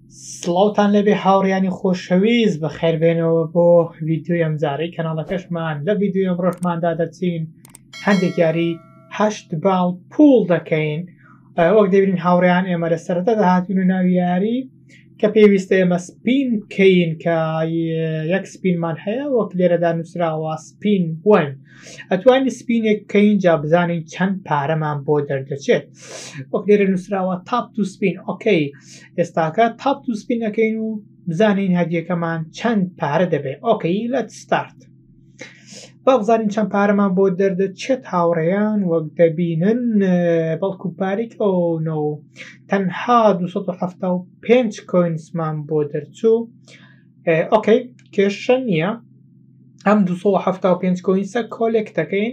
سڵاوتان لەبێ هاوڕێیانی خۆشەویست بەخێربێنەوە بۆ ڤیدیۆی ئەمجارەی کەناڵەکەشمان لە ڤیدیۆ ئەمڕۆژماندا دەچین هەندێک یاری 8 باڵ پوڵ دەکەین. وەک دەبینین هاوڕێیان ئێمە لە سەرەتا داهاتوون و ناوی یاری کە پێویستە ئێمە سپین بکەین کە یەک سپینمان هەیە وەک لێرەدا نووسراوە سپین 1 ئەتوانین سپینێک بکەین جا بزانین چەند پارەمان بۆ دەردەچێت وەک لێرە نووسراوە تاپ تو سپین. ئۆکەی ئێستاکە تاپ تو سپینەکەین و بزانین هەدیەکەمان چەند پارە دەبێت. ئۆکەی لەت ستارت با بزانین چەند پارەمان بۆ دەردەچێت هاوڕێیان وەک دەبینن بەڵکو پارێک ئەوەوە تەنها 275 کۆینسمان بۆ دەرچوو. ئۆکەی کێشە نییە ئەم 275 کۆینسە کۆلێکت دەکەین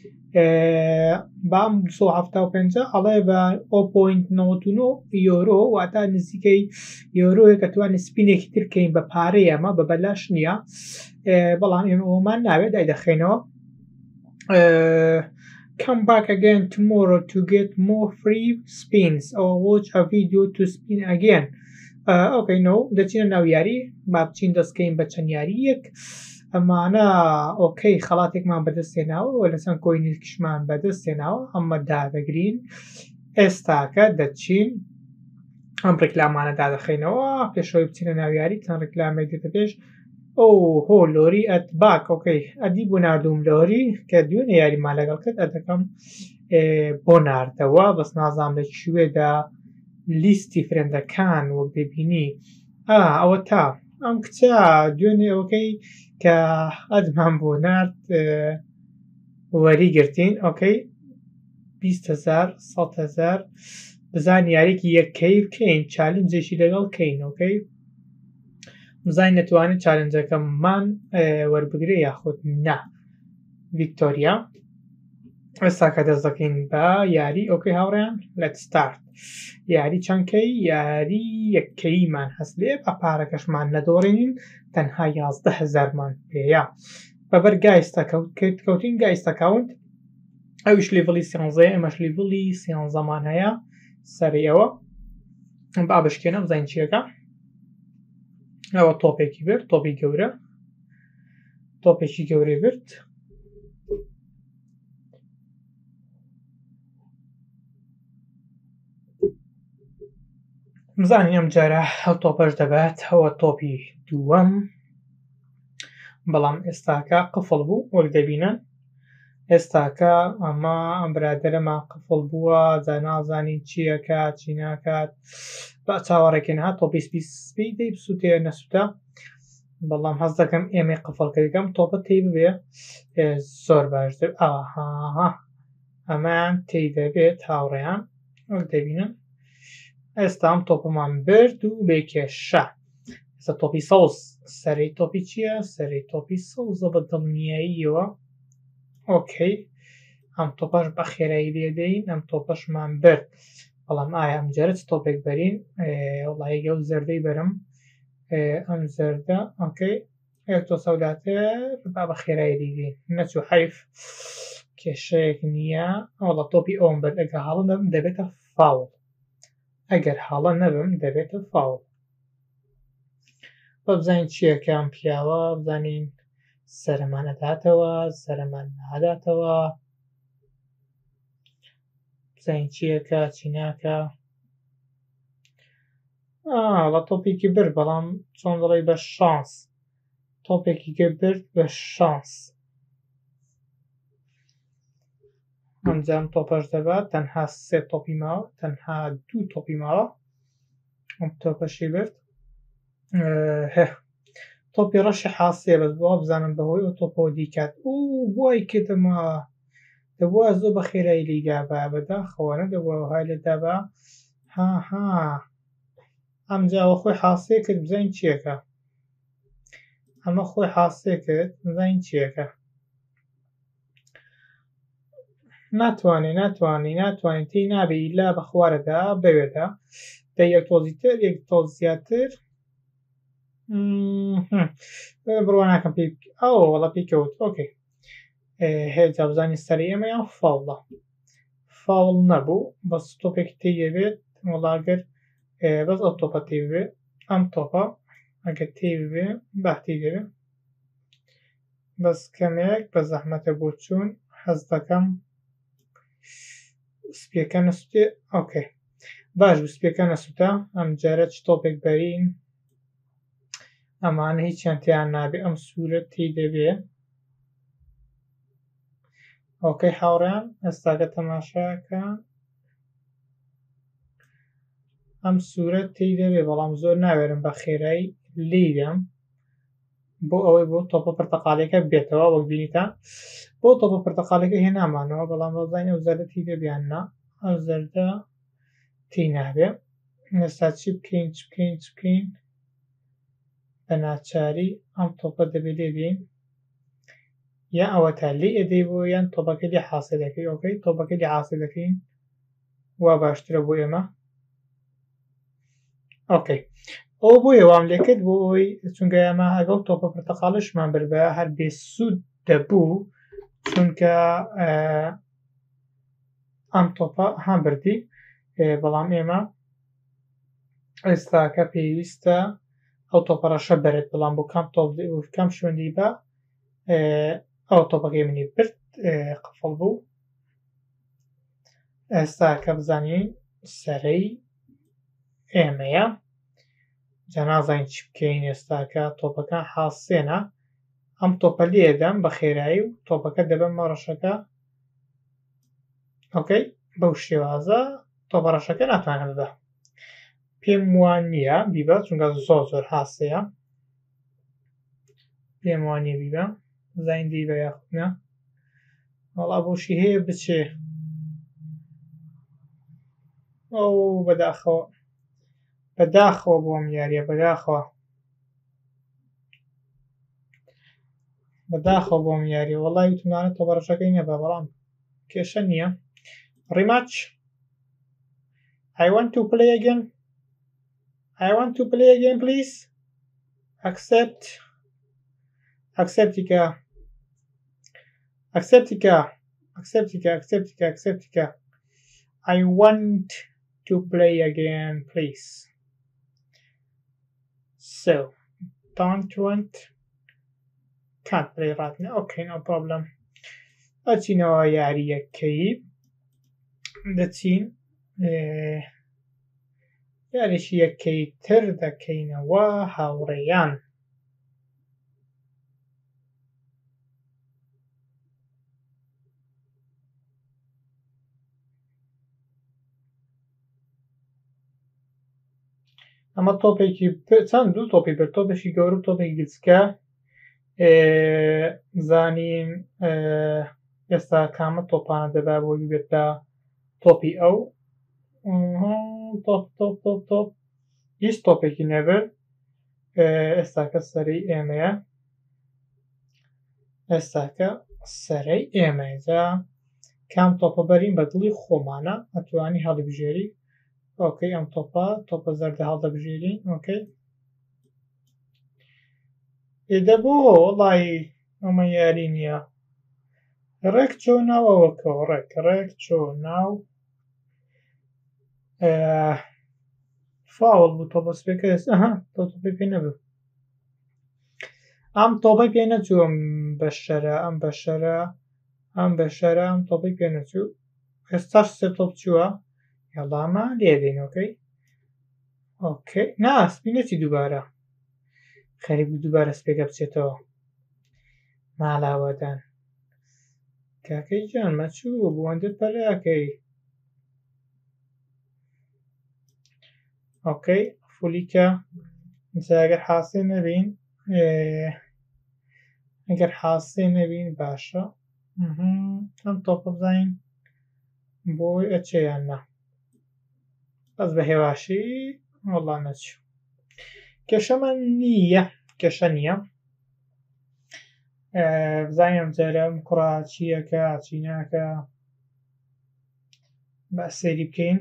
بام 275 ئەڵێ بە 0.99 یۆرۆ واتە نزیکەی یۆرۆیە کە توانین سپینێکی ترکەین بە پارەی ئەمە بە بەلاش نییە بەڵام ئێمە ئەومان ناوێت دایدەخێنەوە. Come back again tomorrow to get more free spins or watch a video to spin again. Okay, no دەچینە ناو یاری با بچین دەستکەین بە چەند یاریەک ئەمانە ئۆکەی خەڵاتێکمان بەدەستێناوە و لەسەر کۆینێکیشمان بەدەستێناوە ئەمە دادەگرین. ئێستاکە دەچین ئەم ڕێکلامانە دادەخینەوە پێشەوەی بچینە ناو یاری چەند ڕێکلامێک دێتە پێش. هۆ لۆری ئەت باک ئۆکەی ئەدی بۆ نردوم لۆری کە دوێنێ یاریمان لەگەڵ کرد ئەدەکەم بۆ ناردەوە بەس نازانم لە کوێدا لیستی فرێندەکان وەک دەبینی ئەوە تا ئەم کچە دوێنێ ئەوەکەی کە ئەدمان بۆ نرد وەری گرتین. ئۆکەی 20,000 100,000 بزان یاریکی یەکەی بکەین چالنجێکی لەگەڵ کەین. ئۆکەی بزانین نەتوانێت چالنجەکەمان وەربگرێ یاخود نا. ڤیکتۆریا ئێستا کە دەست دەکەین بە یاری. ئۆکەی هاوڕێیان لەت ستارت یاری چەندکەی یاری یەکەیمان هەست لێ بە پارەکەشمان نەدۆڕێنین تەنها 11,000مان پێەیە بەبەر گایستە کەوتین گایستە کاونت ئەویش لیڤڵی 13 ئەمەش لیڤڵی 13مان هەیە سەری ئەوە با بشکێنە بزانین چیەکە. ئەوە تۆپێکی برد تۆپی گەورە تۆپێکی گەورەی برد بزانین ئەم جارە ئەو تۆپەش دەبێت ئەوە تۆپی دووەم بەڵام ئێستاکە قفڵ بوو وەک دەبینن ئێستاکە ئەمە ئەم برادەرەمان قفڵ بووە جا نازانین چیەکات چی ناکات با چاوەڕێکێن ها تۆپی سپی دەی بسووتێ نەسووتە بەڵام هەست دەکەم ئێمەی قفڵکەکەم تۆپە تێی ببێ زۆر باشتر ئاها ئەمان تێی دەبێت هاوڕێیان وەک دەبینن. ئێستا ئەم تۆپەمان برد و بێکێشە ئێستا تۆپی سەوز سەرەی تۆپی چییە سەرەی تۆپی سەوزە بە دڵنیاییەوە. ئۆکەی ئەم تۆپەش بە خێرایی لێدەین ئەم تۆپەشمان برد بەڵام ئایا ئەم جارە تۆپێک بەرین وڵایەگە و زەردەی بەرم ئەم زەردە. ئۆکەی تۆ سەوداتر با بە خێرایی لێدەین نەچوو حەیف کێشەیەک نییە وەڵا تۆپی ئەوم برد ئەگە هەڵە نەبم دەبێتە فاوڵ ئەگەر هەڵە نەبم دەبێتە فاوڵ. بە بزانین چیەکەم پیاوە بزانین سەرمان نەداتەوە سەرمان ناداتەوە بزانین چیەکە چی ناکە. وڵا تۆپێکی برد بەڵام چۆن دەڵێ بە شانس تۆپێکی برد بە شانس ئەمجام تۆپەش دەبات تەنها 3 تۆپی ماوە تەنها 2 تۆپی ماوە ئەم تۆپەشی برد تۆپی ڕەشی حاسێ بەس بۆ بزانم بەهۆی ئەو تۆپەوە دیکات وای کردەمە دەبووە زۆر بە خێرایی لیدا بە بەداخەوە نەدەبووە های لەدا بە هاها ئەمجاوە خۆی حاسێ کرد بزانین چیەکە ئەمە خۆی حاسێ کرد بزانین چیەکە. ناتوانین تی نابێ ئیلا بە خوارەدا بەوێدا دە یەک تۆزی تر یەک تۆز زیاتر بڕوا ناکەم پێ وەڵا پێکەوت. ئۆکەی هێجا بزانین سەری ئێمە یان فاوڵە فاوڵ نەبوو بەس تۆپێک تێیەوێت وەڵاگەر بەس ئەو تۆپە تێ بێ ئەم تۆپە ئەگەر تێی ببێ باتی دەبێ بەس کەمێک بە زەحمەتە بۆ چوون حەز دەکەم سپیەکە نەسووتێ ئۆکەی باش بوو سپیەکە نەسووتە ئەم جارە چ تۆپێک بەرین ئەمانە هیچیان تێیان نابێ ئەم سوورە تێی دەبێ ئۆکەی هاوڕێیان ئێستاکە تەماشاکە ئەم سوورە تێی دەبێ بەڵام زۆر ناوێرم بە خێرایی لێیدەم بۆ ئەوەی بۆ تۆپە پرتەقاڵیەکە بێتەوە وەک بینیتە بۆ تۆپە پرتەقاڵەکە هێنامانەوە بەڵام بەزانین ئەو زەردە تێی دەبیان نا ئەو زەردە تێی نابێ ئێستا چی بکەین چ بکەین چ بکەین بە ناچاری ئەم تۆپە دەبێ لێ دێین یان ئەوە تا لێ ئەدەی بۆ یان تۆپەکە لێ حاسێ دەکەی ئۆکەی تۆپەکە لێ حاسێ دەکەین وا باشترە بۆ ئێمە ئۆکەی ئەوە بۆیە وام لێ کرد بۆ ئەوەی چونکە ئێمە ئەگەڵ تۆپە پرتەقاڵشمان بەربە هەر بێسوود دەبوو چونکە ئەم تۆپە هەم بردی بەڵام ئێمە ئێستاکە پێویستە ئەو تۆپە ڕەشە بەرێت بەڵام بۆ کام شوێنی بە ئەو تۆپەکەی منی برد قفڵ بوو ئێستاکە بزانین سەرەی ئێمەیە جا نازانین چی بکەین ئێستاکە تۆپەکە حاسێنە ئەم تۆپە لێدەم بە خێرایی و تۆپەکە دەبەمە ڕەشەکە ئۆکەی بەو شێوازە تۆپە ڕەشەکە ناتوانێت ببە پێم وان نییە بیبە چونکە زۆر حاسەیە پێم وان نییە بیبە زین دی بە یاخودنا وەڵا بۆشی هەیە بچێ ئەو بەداخەوە بۆم یاریە بەداخەوە بۆم یاریە وەڵای وتمانە تۆپە ڕەشەکەی نەبە بەڵام کێشە نییە rematch I want to play again please acceptica I want to play again please so don't want can't play right now okay no problem ئەچینەوە یاریەکەی دەچین یاریشی یەکەی تر دەکەینەوە هاوڕێیان ئەمە تۆپێکی چەند دوو تۆپی بەر تۆپێکی گەورە و تۆپێکی گچکە زانین ئێستا کامە تۆپانە دەبا بۆ بێت بە تۆپی ئەو تۆپ هیچ تۆپێکی نەبێت ئێستاکە سەرەی ئێمەجا کام تۆپە بەرین بە دڵی خۆمانە ئەتوانی هەڵبژێری ئۆکەی ئەم تۆپە زەردە هەڵدەبژێرین ئۆکەی ئێدە بۆ وەڵی ئەمە یاری نییە ڕێک چۆ ناوەوەکەوە ڕێک چۆ ناو فاوڵ بوو تۆپە سپێکە تۆپی پێ نەبوو ئەم تۆپەی پێ نەچوو ئەم بەشەرە ئەم تۆپی پێ نەچوو ئێستاش سێ تۆپ چووە هێڵامە لێدەین ئۆکەی نا سپی نەچی دووبارە خەریب دووبارە سپێکە بچێتەوە ماڵاوەدان کاکەی جان مەچوو بۆ ئەندر پەلاکەی ئۆکەی فولیکە ئەگەر حاسێ نەبین باشە ئەم تۆپە بزانین بۆی ئەچێیان نا بەس بە هێواشی وەڵا نەچوو کێشەمان کێشە نییە بزانیم جارەم کوڕا چیەکە چیناکە با سەیری بکەین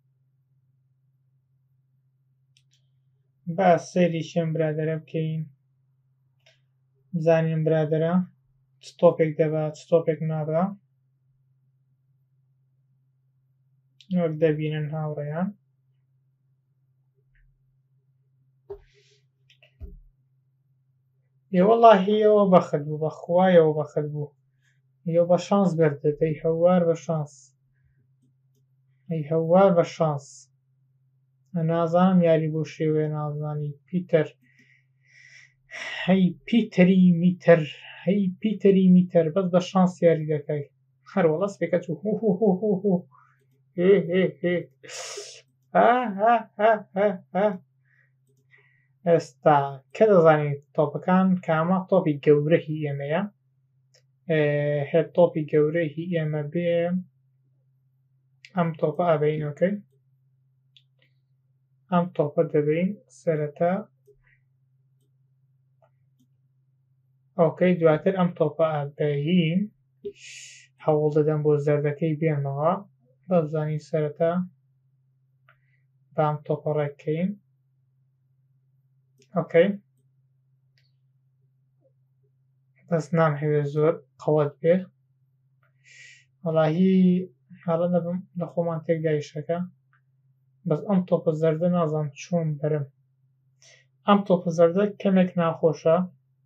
با سەیری شێم برادەرە بکەین بزانین برادەرە چ تۆپێک دەبا چ تۆپێک نابا وەک دەبینن هاوڕێیان والله ئێوە بەخت بوو بەخوایەوە بەخت بوو ئێوە بە شانس بردت ئەی هەوار بە شانس ئەی هەوار بە شانس نازانم یاری بۆ شێوەیە نازانی پیتەر هەی پیتەری میتەر هەی پیتەری میتەر بەس بە شانس یاری دەکەی هەروەڵا سپێکە چوو ئێستا کە دەزانیت تۆپەکان کامە تۆپی گەورە هی ئێمەیە هێت تۆپی گەورە هی ئێمە بێ ئەم تۆپە ئەبینەکەی ئەم تۆپە دەبین سەرەتا ئۆکەی دواتر ئەم تۆپە ئەبین هەوڵ دەدەم بۆ زەردەکەی بێنەوە بەزانی سەرەتا بە ئەم تۆپە ڕێککەین ئۆکەی بەس نامهەوێت زۆر قەوەت بێ وەڵاهی هەڵە نەبم لە خۆمان تێکدا ئیشەکە بەس ئەم تۆپە زەردە نازانم چۆن بەرم ئەم تۆپە زەردە کەمێک ناخۆشە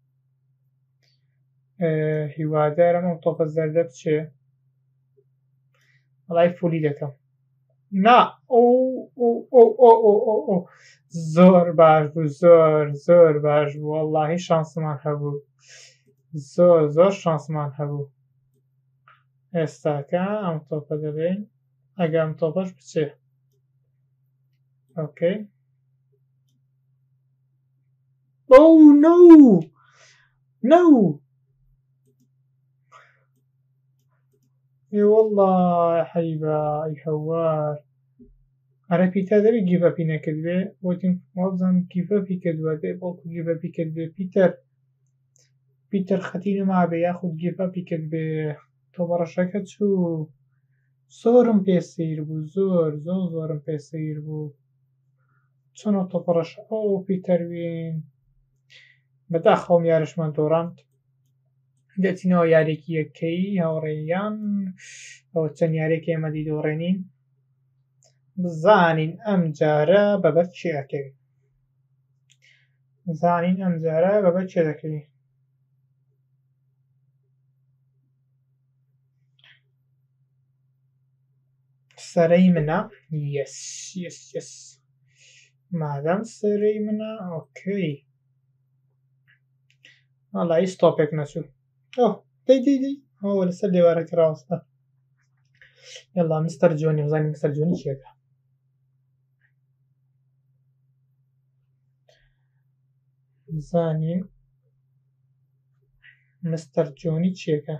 هیوادارم ئەم تۆپە زەردە بچێ وەڵای فولی دەکەم نا زۆر باش بوو زۆر باش بوو وەڵاهی شانسمان هەبوو زۆر شانسمان هەبوو ئێستاکە ئەم تۆپە دەبین ئەگە ئەم تۆپەش بچێ ئۆکەی نو والله حەیبە ئەی هەوار ئەرە پیتە دەبێت گیڤەپی نەکردبێ وتیم وابزانم گیڤەپی کردووە دێ بەڵکو گیڤەپی کردبێ پیتەر خەتی نەمابێ یاخود گیڤەپی کردبێ تۆ بەڕەشەکە چوو زۆرم پێ سەیر بوو زۆرم پێ سەیر بوو چۆنە تۆپەڕەش پیتەر وین بەداخەوم یاریشمان دۆڕاند دەچینەوە یارێکی یەکەی هاوڕێیان ئەوە چەند یارێکی ئێمە دیدۆڕێنین بزانین ئەم جارە بەبەر چی ئەکەوین سەرەی منە یەس مادام سەرەی منە ئۆکەی وەڵا هیچ تۆپێک نەچوو دەی ئەوە لەسەر دێوارەکە ڕاوەستە یەڵا مستەر جۆنی بزانین مستەر جۆنی چیەکە بزانین مستەر جۆنی چیەکە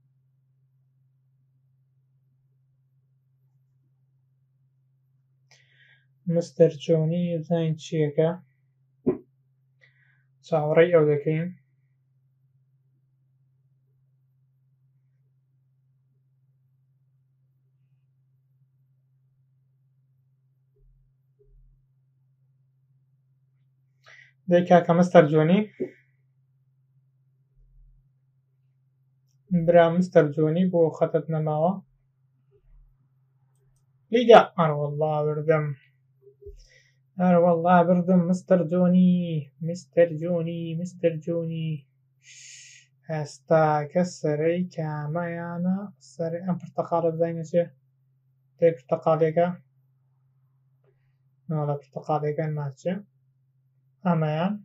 مستەر جۆنی بزانین چیەکە چاوەڕێی ئەو دەکەین دەی کاکە مستەر جۆنی برا مستەر جۆنی بۆ خەتت نەماوە لیدا هەروەڵا بردم مستەر جۆنی هەستاکە سەرەی کامەیانە سەرەی ئەم پرتەقاڵە بزانینە چێ دەی پرتەقاڵێکە نۆڵە پرتەقاڵێکە ناچێ ئەمەیان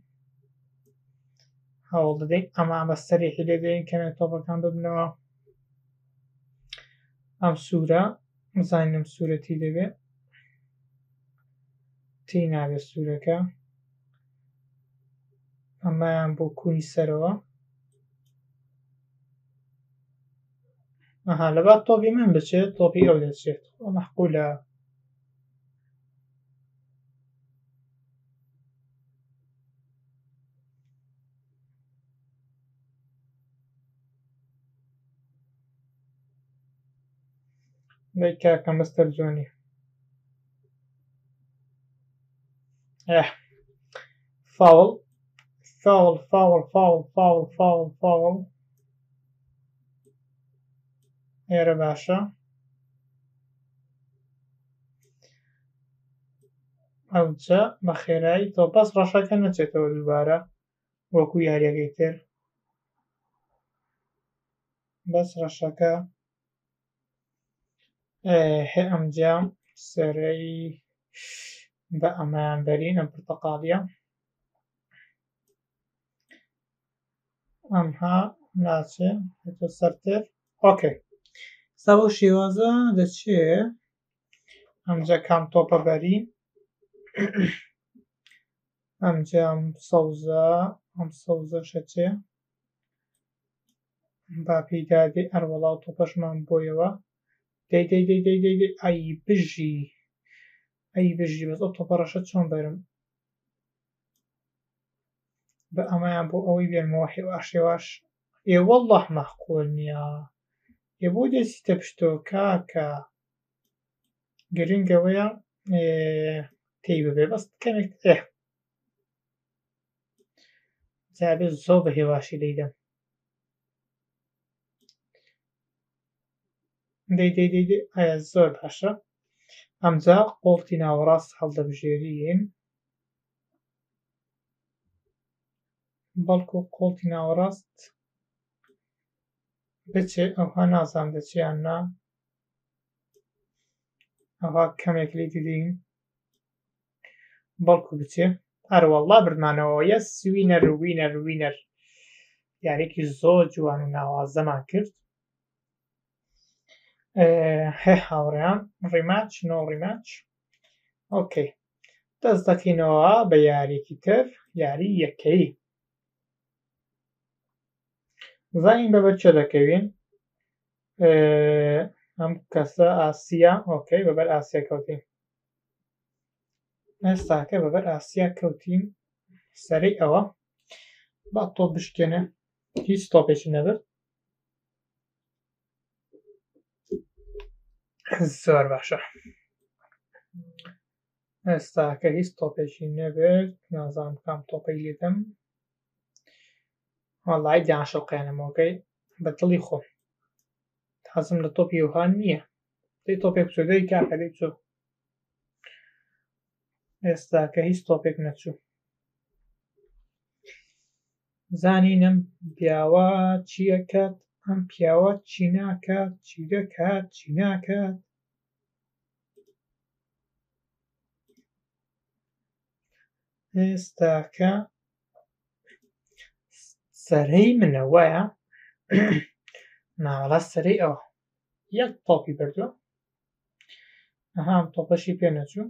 هەوڵ دەدەین ئەمە بە سەرێکی لێ دەین کەمێک تۆپەکان ببنەوە ئەم سوورە بزانین سوورەتی دەبێ تی نابێت سوورەکە ئەمەیان بۆ کونی سەرەوە لەبات تۆپی من بچێت تۆپی ئەو دەچێت مەحقولە دەی کاکە مستەر جۆنی فاوڵ ئێرە باشە ئەوجا بە خێرایی تۆ بەس ڕەشەکە نەچێتەوە دووبارە وەکو یاریەکەی تر بەس ڕەشەکە ئەمجا سەرەی بە ئەمایان بەرین ئەم پرتەقاڵیە ئەمها ناچێ تۆ سەرتر ئۆکەی ستا بۆ شێوازە دەچێ ئەمجا کام تۆپە بەرین ئەمجا ئەم سەوزە شەچێ با پێیدادێ ئەروەڵاو تۆپەشمان بۆیەوە دەی ئەی بژی بەس ئەو تۆپە ڕەشە چۆن بەرم بە ئەمایان بۆ ئەوەی بێنمەوە هێواش وەڵڵاه مەحقوول نییە بۆ دەچیتە پشتۆ کاکە گرنگەوەیە تێی ببێ بەس کەمێک جابێ زۆر بە هێواشی دەیدەم دەی ئایا زۆر باشە ئەمجا قۆڵتی ناوەڕاست هەڵدەبژێرین بەڵکو قۆڵتی ناوەڕاست بچێ ئەوها نازانم دەچیان نا ئەوها کەمێک لی دیدین بەڵکو بچێ هەروەڵا بردمانەوە یەس وینەر یاریێکی زۆر جوان و ناوازەمان کرد هاوڕێیان ڕیماچ ئۆکەی دەست دەکەینەوە بە یاریێکی تر یاری یەکەی زانین بەبەر چێ دەکەوین ئەم کەسە ئاسیا ئۆکەی بەبەر ئاسیا کەوتین ئێستاکە بەبەر ئاسیا کەوتین سەرەی ئەوە با تۆ بشکێنێ هیچ تۆپێکی نەبێت زۆر باشە ئێستاکە هیچ تۆپێکی نەبێت نازانم کام تۆپەی لێدەم وەڵای دیانشەڵقێنمەوەکەی بە دڵی خۆم حەزم لە تۆپی ئەوها نییە دەی تۆپێک بچۆ دەی کاکە دەی بچۆ ئێستاکە هیچ تۆپێک نەچوو زانین ئەم پیاوە چیەکات ئەم پیاوە چی ناکات چی دەکات چی ناکات ئێستاکە سەرەی منە وایە ناوەڵا سەرەی ئەوە یەک تۆپی بردووە ئەها ئەم تۆپەشی پێ نەچوو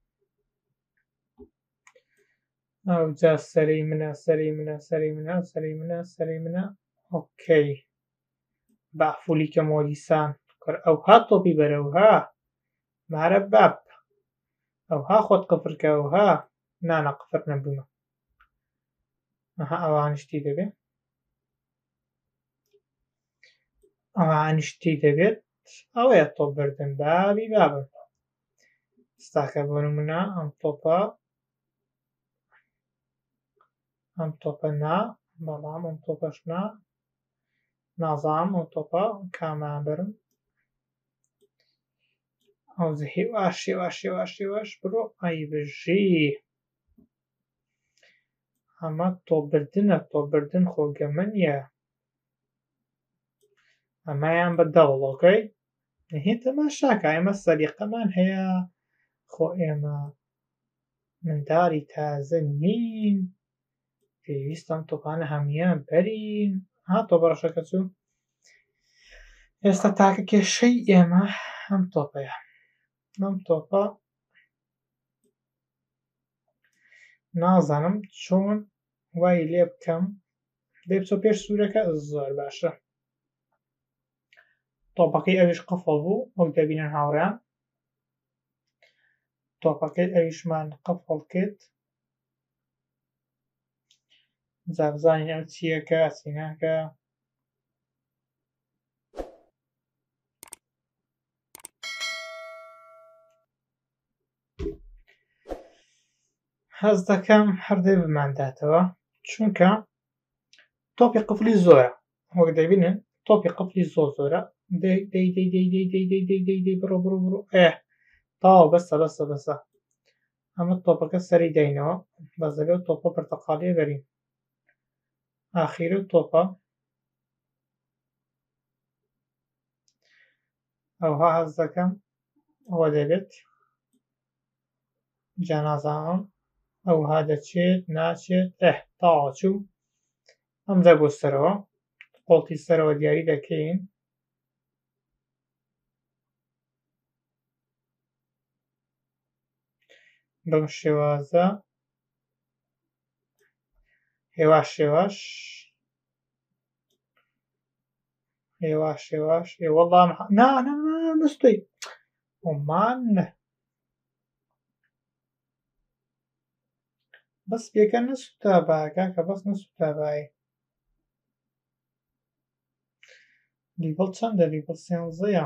ئەوجا سەرەی منە ئۆکەی بافولی کەمەوە دیسان ئەوها تۆپی بەرەوها مارە باب ئەوها خۆت قفرکە ئەوها نانە قفر نەبوومە ئەها ئەوانشتی دەبێت ئەوەیە تۆپ بردن بابی بابم ستاکە بۆ نمونە ئەم تۆپە نا بەڵام ئەم تۆپەش نا نازانم ئەو تۆپە کامان برم ئەوزە هێواش بڕۆ ئەی بژی ئەمە تۆپبردنە تۆپبردن خۆگەمە نییە ئەمایان بە دەوڵ ئۆکەی تەماشاکە ئێمە سەلیقەمان هەیە خۆ ئێمە منداڵی تازە نین پێویستە ئەم تۆپانە هەموویان بەرین تۆپە ڕەشەکە چوو ئێستا تاکە کێشەی ئێمە ئەم تۆپەیە ئەم تۆپە نازانم چۆن وای لێ بکەم دەی بچۆ پێش سوورەکە زۆر باشە تۆپەکەی ئەویش قفڵ بوو وەک دەبینن هاوڕێیان تۆپەکەی ئەویشمان قفڵ کرد جا بزانین ئەو چیەکە چی ناکە هەز دەکەم هەردەی بمانداتەوە چونکە تۆپی قفلی زۆرە وەک دەبینن تۆپی قفلی زۆرە دەی بڕۆ تاو بەسە ئەمە تۆپەکە سەری دەینەوە بەس دەبێت تۆپە پرتەقاڵیە بەرین ئاخیرە تۆپە ئەوها هەز دەکەم ئەوە دەبێت جا نازانم ئەوها دەچێت ناچێت تاوا چوو ئەم دەبۆ سەرەوە قۆڵی سەرەوە دیاری دەکەین بەم شێوازە هێواش شێواش هێواش هێواش وەڵام نا نستوی ئۆمان بەس پێکە نەسووتا باکە کە بەس نەسووتا بای لیڤڵ چەندە لیڤڵ 13ە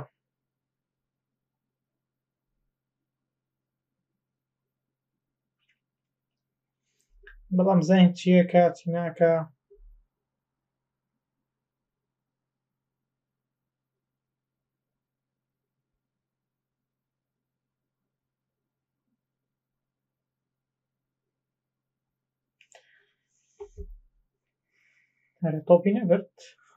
بەڵام زین چیەکە چی ناکە هەرە تۆپی نەبرد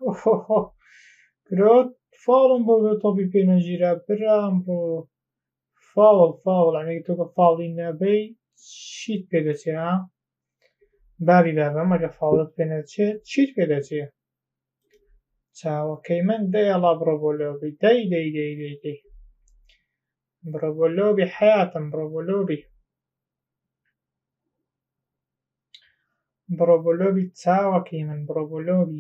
کرۆت فاڵم بۆ تۆپی پێ نەژیرا برام بۆ فاوڵ ئەمەی تۆ بە فاڵی نەبەی چیت پێ دەچێت ها بابی بابەم ئەگە فاڵت پێ نەچێت چیت پێ دەچێت چاوەکەی من دەیەڵا بڕۆ بۆ لۆبی دەی بڕۆ بۆ لۆبی حیاتم بڕۆ بۆ لۆبی بڕۆ بۆ لۆبی چاوەکەی من بڕۆ بۆ لۆبی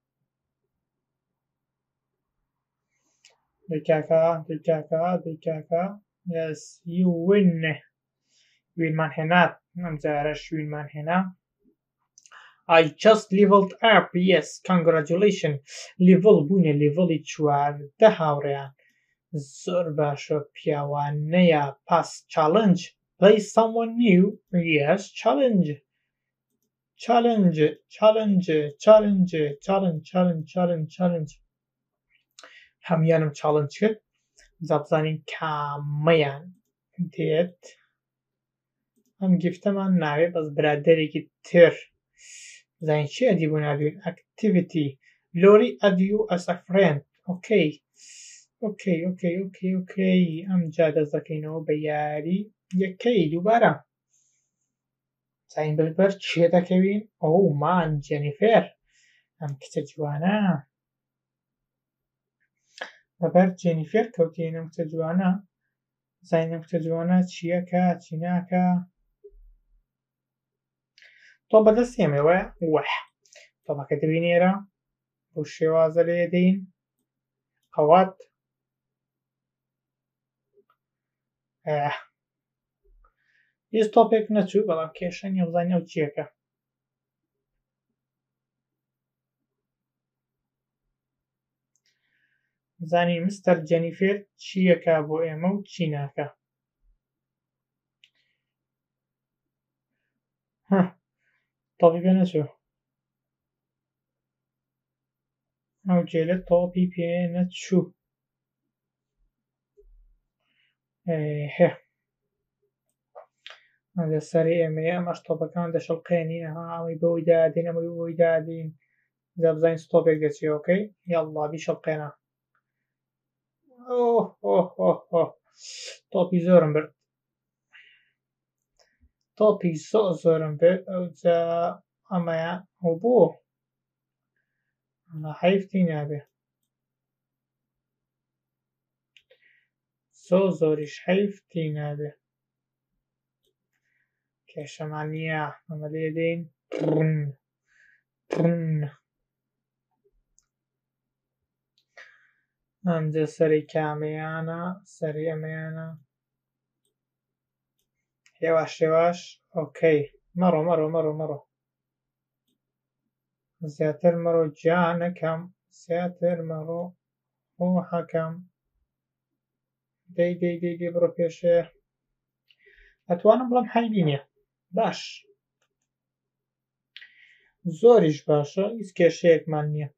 دەیکاکە یەس یو وین وینمان هێنات ئەم جارەش وینمان هێنا I just leveled up yes congratulations لیڤڵ بوونە لیڤڵی 14 هاوڕێیان زۆر باشە پیاوانەیە پاس challenge play someone new yes challenge هەمیانم چاڵنج کرد جا بزانین کامەیان دێت ئەم گیفتەمان ناوێت بەس برادەرێکی تر زانین چی ئەدی بۆ نادوین ئەکتیڤیتی لۆری ئەدیو ئەس ئە فرێند ئۆکەی ئەم جا دەست دەکەینەوە بە یاری یەکەی دووبارە زانین بەر چێ دەکەوین ئەومان جێنیفێر ئەم کچە جوانە بەبەر جێنیفێر کەوتین ئەم کچە جوانە زانین ئەم کچە جوانە چیەکە چی ناکە تۆ بەدەست ئێمەوە وەح تۆمەکە دەبینێرە بۆ شێوازە لێ دەین قەوات هیچ تۆپێک نەچوو بەڵام کێشە نییە بزانین ئەو چیەکە زانین مستەر جەنیفێر چیەکە بۆ ئێمە و چی ناکە تۆپی پێ نەچوو ئەو جێلە تۆپی پێ نەچوو لەسەری ئێمەیە ئەمەش تۆپەکان دەشەڵقێنین ئەمەی بەوەی دادین ئەمەی بۆی دادین جا بزانین ستۆپێک دەچێ ئۆکەی یاڵڵا بیشەڵقێنە تۆپی زۆرم برد تۆپی زۆرم برد ئەوجا ئەمەیە ئەو بۆ حەیفتی نابێ زۆریش حەیفتی نابێ کێشەمان نییە ئەمە لێ دێین ئەمجا سەری کامەیانە سەری ئەمەیانە هێواش ئۆکەی مەڕۆ زیاتر مەڕۆ جانەکەم زیاتر مەڕۆ ڕۆحەکەم دەی بڕۆ پێشێ ئەتوانم بڵێم هەیبی نییە باش زۆریش باشە هیچ کێشەیەکمان نییە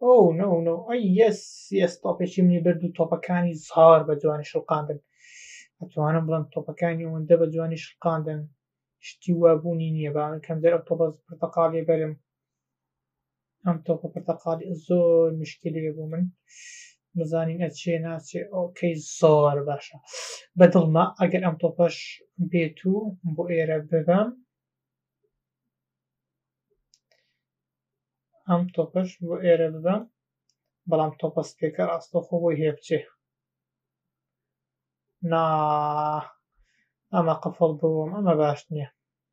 ئەی یەس تۆپێکی منی برد و تۆپەکانی زۆر بە جوانی شڵقاندن ئەتوانم بڵێم تۆپەکانی ئەوەندە بە جوانی شقاندن شتی وابوونی نییە باوەڕ کەم دەر ئەو تۆپە پرتەقاڵیە بەرم ئەم تۆپە پرتەقاڵی زۆر مشکلەیە بۆ من بزانین ئەچێ ناچێ ئۆکەی زۆر باشە بەدڵما ئەگەر ئەم تۆپەش بێت و بۆ ئێرە ببەم ئەم تۆپەش بۆ ئێرە ببەم بەڵام تۆپە سپێکە ڕاستەوخۆ بۆی هەیە بچێ نا ئەمە قفڵ بووم ئەمە باش نییە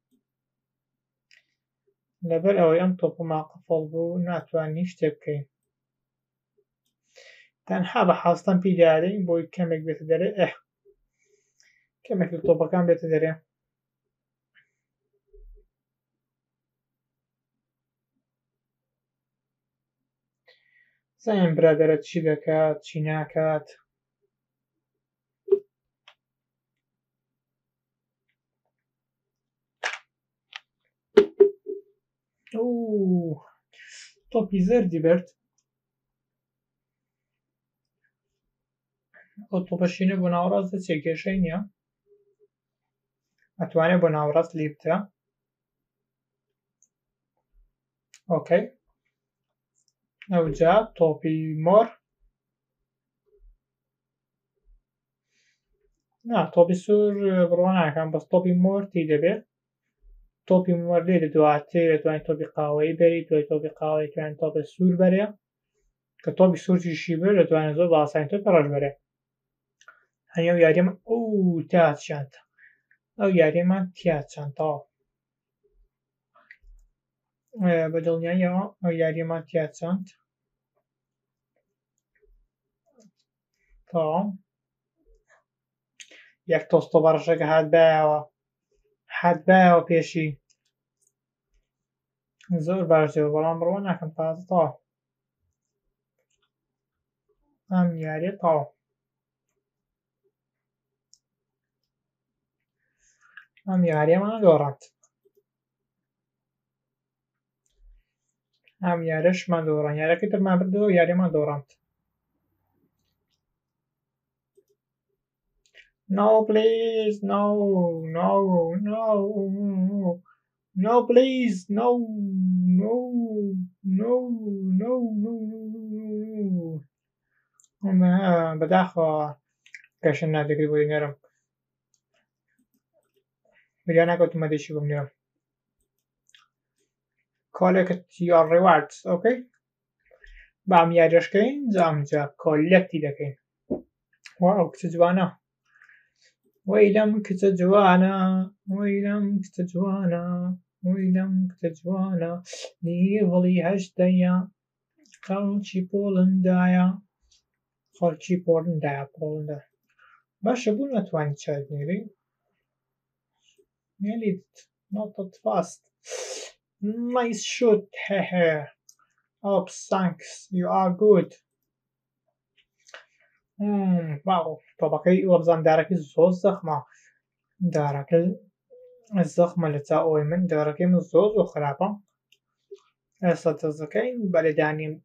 لەبەر ئەوەی ئەم تۆپەما قفڵ بوو ناتوانین شتێک بکەین تەنها بە حەستەم پیدادەین بۆی کەمێک بێتە دەرێ کەمێک لە تۆپەکان بێتە دەرێ زانین برادەرە چی دەکات چی ناکات تۆپی زەردی برد ئەو تۆپەشینە بۆ ناوەڕاست دەچێت کێشەی نییە ئەتوانێت بۆ ناوەڕاست لی بدرا ئۆکەی ئەوجا تۆپی مۆر نا تۆپی سوور بڕوا ناکەم بەس تۆپی مۆرتی دەبێت تۆپی مۆر لێ دواتر دەتوانێت تۆپی قاوەیی بەری دوای تۆپی قاوەیی توانێت تۆپی سوور بەرێ کە تۆپی سوورکیشی بێت دەتوانێت زۆر بەئاسانی تۆپی ڕەش بەرێ هەنی ئەو یاریەمان تیاچیانتە ئەو یاریەمان تیاچانتەوە بەدڵنیاییەوە ئەو یاریەمان تیاچاند تەواو یەک تۆستۆ بەڕەشەکە هاتبایەوە پێشی زۆر باشەوە بەڵام بڕوا ناکەم تازە تەواو ئەم یاریە تەواو ئەم یاریەمان دۆڕاند ئەم یاریەشمان دۆڕاند یاریەکەی ترمان بردەوە یاریەمان دۆڕاند No please no no no no please no no no no no no بەداخەوە گەشەم نادەکرێت بۆی نەرم بریان ناکەوتمە دەیشی بۆم نێرم collect your rewards okay با ئەم یاریەشکەین جامجا کۆلەکتی دەکەین واو کچە جوانە وەیلەم کچە جوانە وەیلەم کچە جوانە وەیلەم کچە جوانە لیڤڵی هەشتەیە خەڵکی پۆڵندایە خەڵکی پۆڵندایە باشە بوو نەتوانی چاودنێری nearly not that fast nice shot hehe up thanks you are good واو تۆپەکەی وەبزان دارەکەی زۆر زەخمە دارەکە زەخمە لە چاوەوەی من دارەکەی من زۆر خراپە ئێستا دەستەکەین بەلێدانیم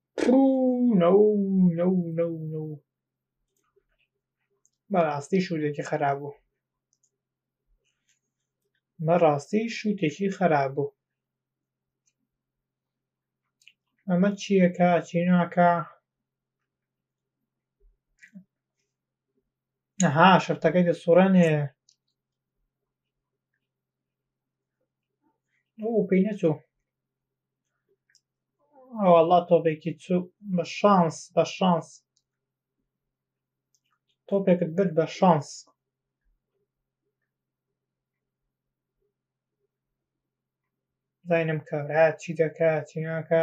بەڕاستی شووتێکی خراپ بوو ئەمە چیەکە چی ناکە ئەها شەرتەکەی دەسوڕێنێ پێی نەچوو وەڵڵا تۆپێکی چوو بە شانس تۆپێکت برد بە شانس زانم کەورات چی دەکات چی ناکە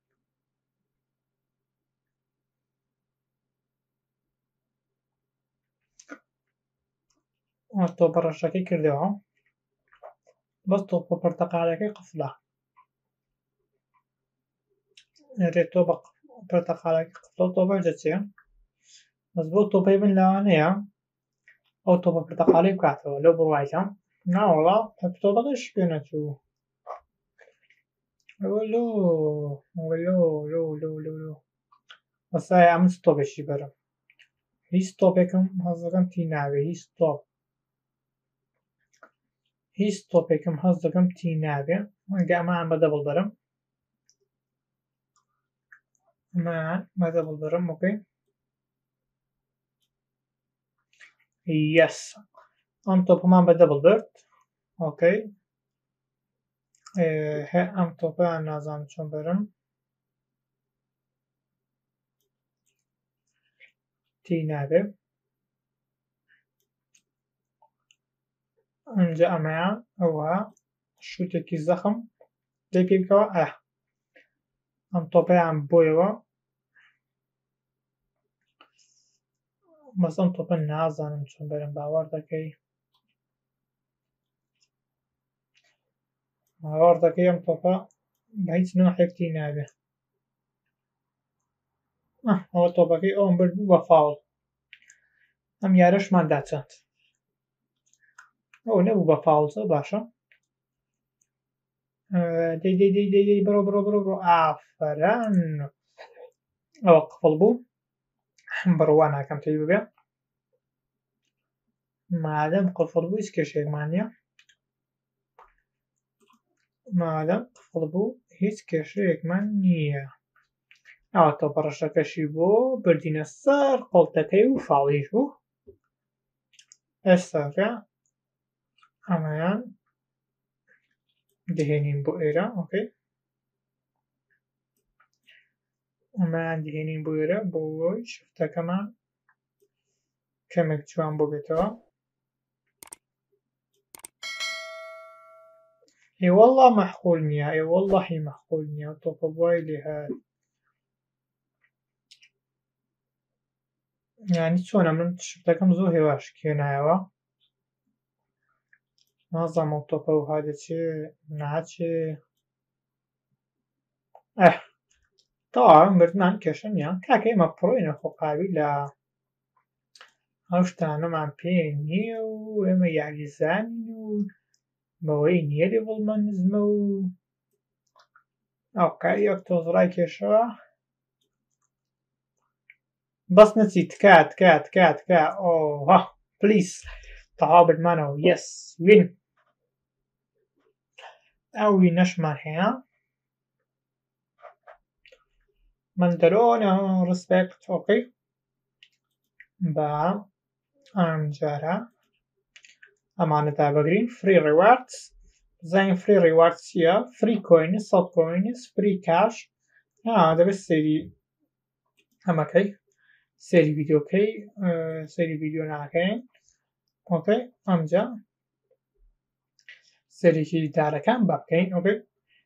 تۆپە ڕەشەکەی کردەوە بەس تۆپە پەرتەقالەکەی قفڵە ئەرێ تۆپە پەرتەقالەکەی قفڵە تۆپەش دەچێ بەس بۆ تۆپەی من لەوانەیە ئەو تۆپە پەرتەقالەی بکاتەوە لەو بڕواایە ناوەڵا تۆپەکەش پێ نەچوو بەسایە ئەم تۆپێکی بەرم هیچ تۆپێکم هەزەکەم تی ناوێ هیچ تۆپ هیچ تۆپێکم هەست دەکەم تی نابێ ئەگە ئەمان بە دەبڵ بەرم ئەمان بە دەبڵ بەرم ئۆکەی یەس ئەم تۆپەمان بە دەبڵ برد ئۆکەی ئەم تۆپەیان نازانم چۆن بەرم تی نابێ ئەنجا ئەمەیان ئەوە شوتێکی زەخم دەی پێ بکەوە ئەم تۆپەیان بۆیەوە بەس ئەم تۆپە نازانم چۆن بەرم باوەڕ دەکەی ئەم تۆپە بە هیچ نۆحێک تی نابێ ئەوە تۆپەکەی ئەوم برد بوو بە فاوڵ ئەم یارەشمان داچەند ئەو نەبوو بە فاوڵ باشە دەی بڕۆ ئافەرەن ئەوە قفڵ بوو بڕوا ناکەم تێی ببێ مادەم قفڵ بوو هیچ کێشەیەکمان نییە مادەم قفڵ بوو هیچ کێشەیەکمان نییە ئەوە تۆپە ڕەشەکەشی بۆ بردینە سەر قۆڵتەکەی و فاڵیش بوو ئێستاکە ئەمەیان دەهێنین بۆ ئێرە ئۆکەی ئەمەیان دەهێنین بۆ ئێرە بۆی شفتەکەمان کەمێک جوان بۆ بێتەوە والله مەحقوول نییە واللهی مەحقوول نییە تۆپە بوای لێ هات یانی چۆنە من شفتەکەم زۆر هێواش کێنایەوە نازانم ئەو تۆپە وها دەچێ ناچێ تەواو مردمان کێشە نییە کاکە ئێمە پڕۆینە خۆ قاوی لە ئەو شتانەمان پێ نییە و ئێمە یاریزانین و بەوەی نییە لێڤڵمە نزمە و ئەو کاریەک تۆزڕای کێشەوە بەس نەچی تکا ئۆها پلیس تەواو بردمانەوە یەس وین ئەو وینەشمان هەیە من دەرۆنە ڕسپێکت ئۆکەی بە ئەمجارە ئەمانە دابەگرین فری ڕیواردز بزانین فری ڕیواردز چییە فری کۆینس 100 کۆینس فری کاش دەبێت سەیری ئەمەکەی سەیری ڤیدیۆکەی سەیری ڤیدیۆ ناکەین ئۆکەی ئەمجا سەرێکی دارەکان با بکەین ئۆکەی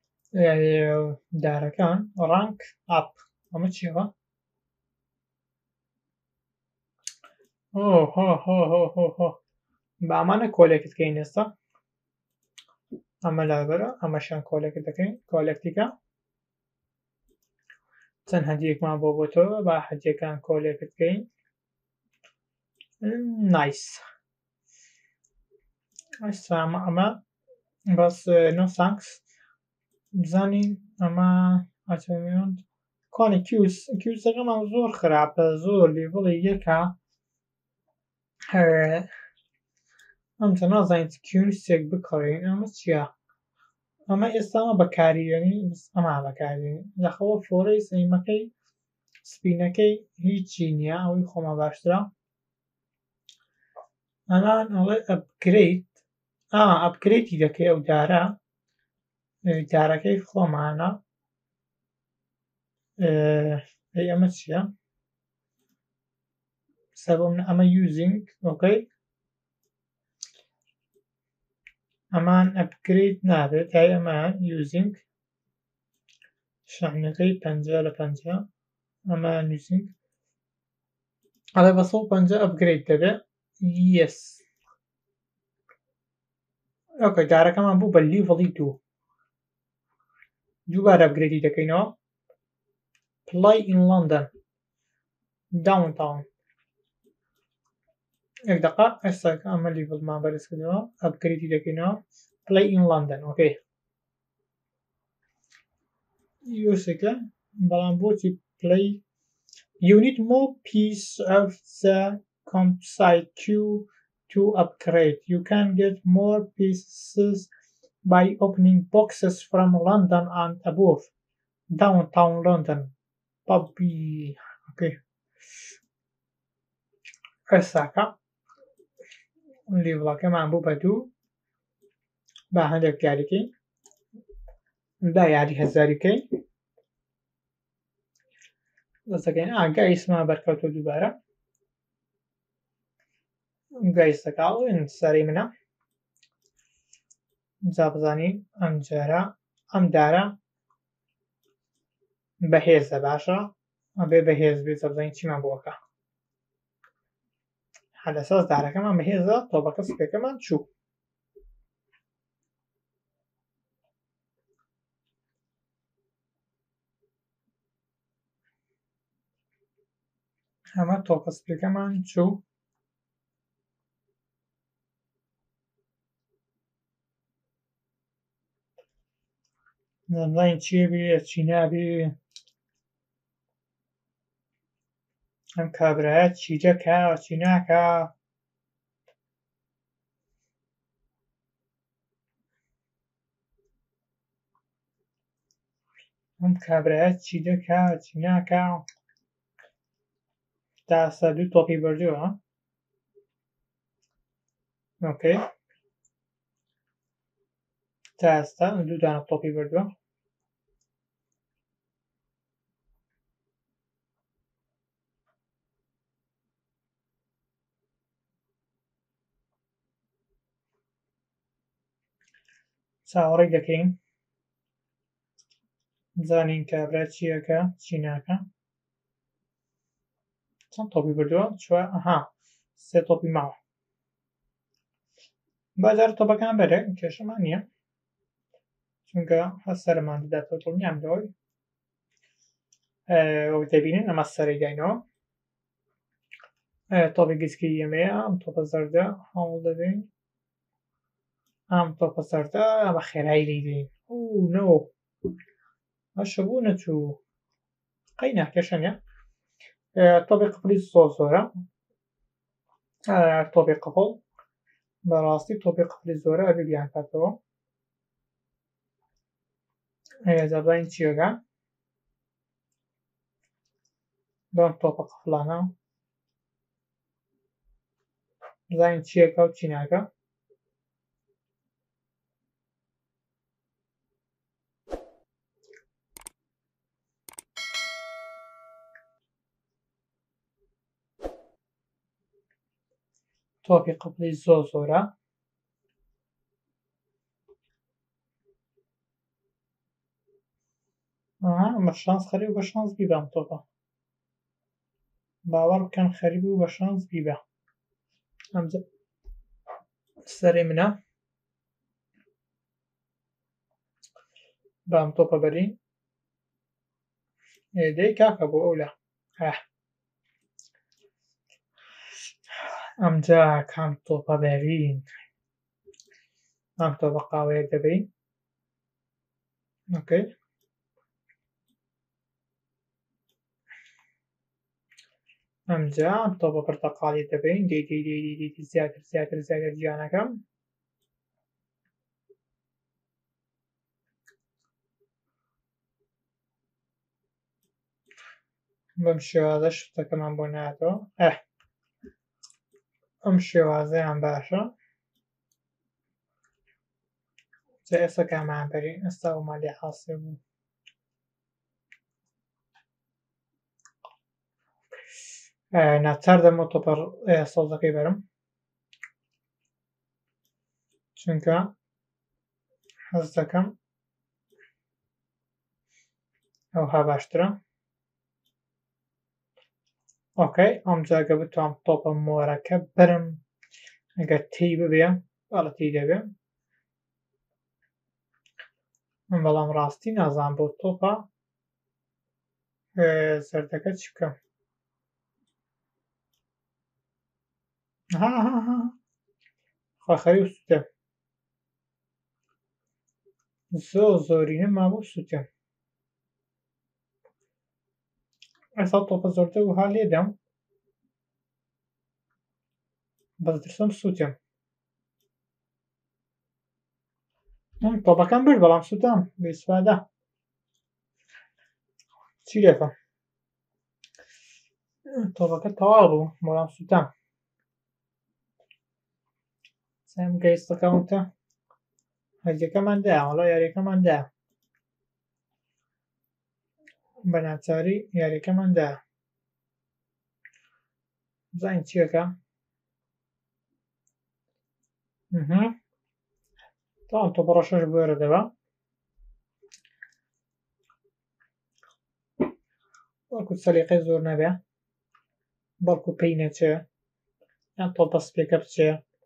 دارەکان ڕانک ئاپ ئەمە چیەوە بە ئەمانە کۆلێکت بکەین ئێستا ئەمە لابەرە ئەمەشان کۆلێکت دەکەین کۆلێکتیکە چەند هەدیەکمان بۆ بۆتەوە با هەدیەکان کۆلێکت بکەین نایس ئێستا ئەمە بەس نۆ سانکس بزانین ئەمە ئەچەمیۆند کۆنی کیوسەکەمان زۆر خراپە زۆر لێڤڵی یەکە ئەمجا نازانین کیوسێک بکڕین ئەمە چییە ئەمە ئێستا ئەمە بەکاریێنی ئەما بەکارێنی لەخەوە فۆرەی سەیمەکەی سپینەکەی هیچی نییە ئەوەی خۆمە باشترە ئەمان ئەڵێ ئەپگرێد ئەپگرێدی دەکەی ئەو دارە دارەکەی خۆمانە ئەمە چییە سەبم ئەمە یوزینگ ئۆکەی ئەمان ئەپگرێد نابێت تا ئەمە یوزینگ شەحنەکەی 50/50 ئەمە یوزینگ ئەڵێ بە 150 ئەپگرێد دەبێت یەس ئۆکەی دارەکەمان بوو بە لیڤڵی 2 دووبارە ئەپگرێدی دەکەینەوە پڵای ئین لەندەن داونتاون یەک دەقا ئێستاکە ئەمە لیڤڵمان بەرز کردەوە ئەپگرێدی دەکەینەوە پڵای ئین لەندەن ئۆکەی یۆسێکە بەڵام بۆچی پڵەی You need more piece of the campsite queue to upgrade. You can get more pieces by opening boxes from London and above. Downtown London. Puppy. Okay. Osaka. لیڤڵەکەمان بوو بە 2 با هەندێک یاریکەی دا یاری هەزاریکەی دەستەکەین گایسمان بەرکەوتۆ دووبارە گایستەکاڵن سەری منە جا بزانین ئەم جارە ئەم دارە بەهێزە باشە ئەبێ بەهێز بێت جا بزانین چیمان بۆکە لەسەر دارەکەمان بەهێزە تۆپەکە سپێکەمان چوو ئەمە تۆپە سپێکەمان چوو نەزانین چیە بێ چی نابێ ئەم کابرایە چی دەکا چی ناکا ئەم کابرایە چی دەکا چی ناکا تا ئێستا 2 تۆپی بردووە ئۆکەی تا ئێستا 2 دانە تۆپی بردووە چاوەڕێی دەکەین زانین کابرا چیەکە چی ناکە چەند تۆپی بردووە 3 تۆپی ماوە بازار تۆپەکان بەرە کێشەمان نییە چونکە هەست سەرمان دەداتەوە دڵنیام لەوەی وەک دەبینن ئەمە سەرەی داینەوە تۆپی گچکەی ئێمەیە ئەم تۆپە زەردە هەوڵ دەدەین ئەم تۆپە زەردە بە خێرایی لێدەین نۆ باشە بوو نەچوو قەینا کێشە نییە تۆپی قپڵی زۆرە تۆپی قپڵ بەڕاستی تۆپی قپڵی زۆرە ئەبێ بیان کاتەوە زەبڵین چیەکە بەم تۆپە قپڵانە زانین چیەکە و چی ناکە تۆپی قپڵی زۆرە بە شانس خەریب و بە شانس بیبە ئەم تۆپە باوەڕ بکەن خەریب و بە شانس بیبە ئەمجا سەرێ منە بە ئەم تۆپە بەرین دەی کاکە بۆ ئەولە ئەمجا کام تۆپە بەرین ئەم تۆپە قاوەیە دەبین ئۆکەی ئەمجا ئەم تۆپە پرتەقاڵی دەبین دەی زیاتر گیانەکەم بەم شێوازە شتەکەمان بۆ نایەتەوە ئەم شێوازەیان باشە جا ئێستا کامان بەرین ئێستا ومان لێ حاسێ بوو ناچار دەمەوە تۆپە سەوزەکەی بەرم چونکە حەز دەکەم ئەوها باشترە ئۆکەی ئەمجا گە بتوانم تۆپە مۆرەکە بەرم ئەگەر تێی ببێ بەڵە تێی دەبێ بەڵام ڕاستی نازانم بۆ تۆپە زەردەکە چی بکەم خەخەری و سووتێ زۆرینە مابوو سووتێ ئێستا تۆپە زۆرتە وها لێدەم بەس دەترسم سووتێم. تۆپەکەم برد بەڵام سووتام بێسوادە. چی لێکەم؟ تۆپەکە تەواو بوو بەڵام سووتام. چەند گەیستەکەوتە هەرجەکەمان دایە وەڵا یاریەکەمان دایە. بە ناچاری یاریەکەمان دایە. بزانین چیەکە؟ تاوان تۆپە ڕەشەش بوێرە دەبا. وەکو سەلیقەی زۆر نەبێ بەڵکو پێی نەچێ یان تۆپە سپێکە بچێ.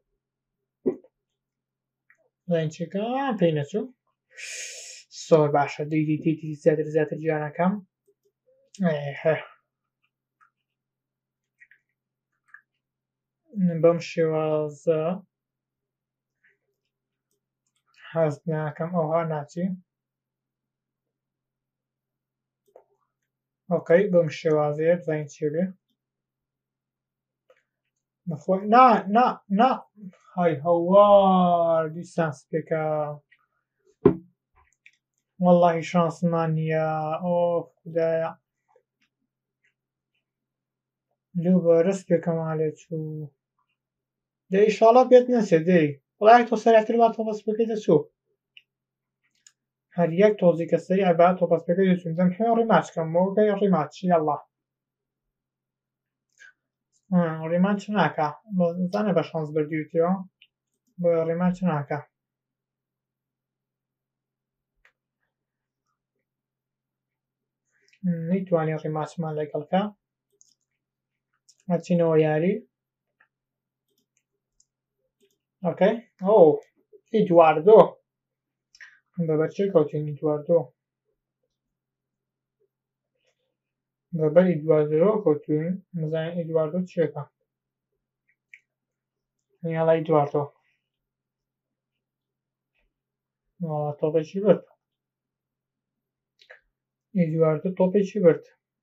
زانین چیەکە؟ پێی نەچوو. زۆر باشە دیتی زیاتر زیاتر گیانەکەم. بەم شێوازە هەست ناکەم ئەوها ناچی. ئۆکەی بەم شێوازەیە بزانین چی بێ. بەخۆی نا های هەوار دیسان سپێکە. وەڵڵاهی شانسمان نییە. ئۆ خودایە لێبوەرە سپێکەمان لێ چوو. دەی ئیشاڵڵا پێت نەچێت دەی وەڵای تۆ سەراتر با تۆپە سپێکەی دەچوو. هەر یەک تۆزی کە سەری ئەبا تۆپە سپێکەی دەچوو. دەم پێ ڕیماچ بکەم بۆکەی ڕیماچ یەڵڵا. ڕیماچ ناکا زانێ بە شانس بردیوتیەوە بۆیە ڕیماچ ناکا. نەیتوانێت ڕیماچمان لەگەڵکە. ئەچینەوە یاری. ئۆکەی ئەو ئیدواردۆ بەبەر چێ کەوتین ئیدواردۆ بەبەر ئیدواردۆ کەوتوین. بزانین ئیدواردۆ چیەکە؟ یاڵا ئیدواردۆ تۆپێکی برد. ئیدواردۆ تۆپێکی برد.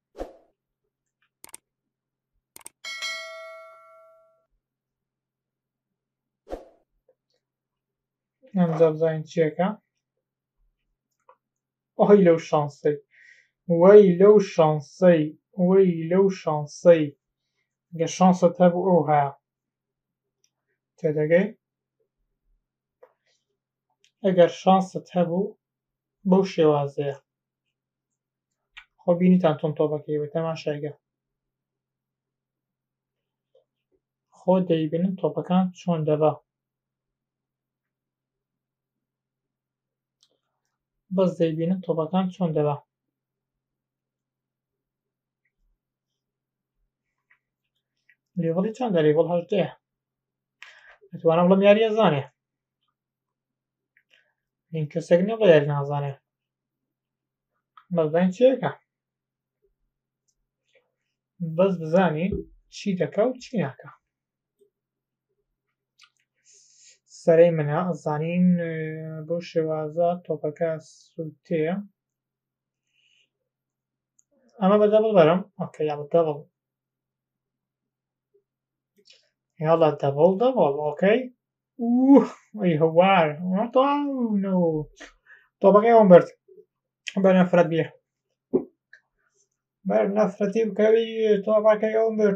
ئەمجا بزانین چیەکە؟ ئۆی لەو شانسەی وەی لەو شانسەی وەی لەو شانسەی گە شانست هەبوو ئەو هەیە تێدەگەی؟ ئەگەر شانست هەبوو بەو شێوازەیە خۆ بینیتان تۆم تۆپەکەی بە تەماشایگە خۆ دەیبینن تۆپەکان چۆن دەبا. بەس دەیبینن تۆپەکان چۆن دەبا. لێڤڵی چەندە؟ لێڤڵ 18. دەتوانم بڵێم یاریە زانێ. هین کەسێک نییە بڵێ یاری نازانێ. بەس بزانین چیەکە. بەس بزانین چی دەکا و چی ناکا. سەرەی منە ئەزانین بۆ شێوازە تۆپەکە سووتەیە. ئەمە بە دەبڵ بەرم. ئۆکەی یاڵە دەبڵ یاڵە دەبڵ ئۆکەی. ئەی هەوار تۆپەکەی ئەوم برد. بەر نەفرەت بێ بەر نەفرەتی بکەوی تۆپەکەی ئەوم برد.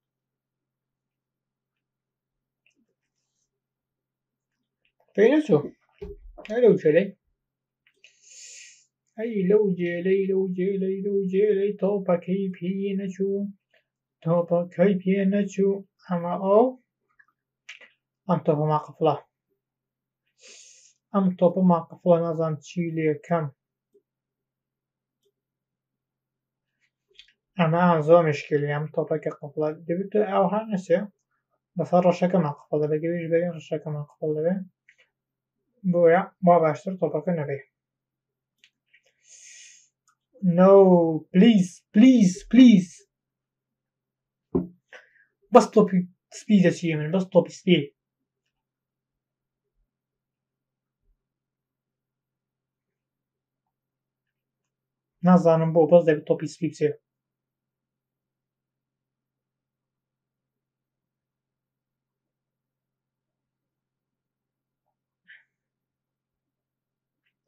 پێی نەچوو. ئەی لەو جێلەی ئەی لەو جێلەی لەو جێلەی لەو جێلەی تۆپەکەی پێ نەچوو تۆپەکەی پێ نەچوو. ئەمە ئەو ئەم تۆپە ماقفڵە ئەم تۆپە ماقفڵە نازانم چی لێکەم. ئەمە زۆر مشکلی ئەم تۆپەکە قفڵە دەبێت ئەوها نەچێ بەسەر ڕەشەکە ماقفڵ دەبێ گەویش بەرین ڕەشەکە ماقفڵ دەبێ بۆیە وا باشتر تۆپەکە نەبێ. نۆ پلیز پلیز پلیز بەس تۆپی سپی دەچیە من بەس تۆپی سپی. نازانم بۆ بەس دەبێت تۆپی سپی بچێ.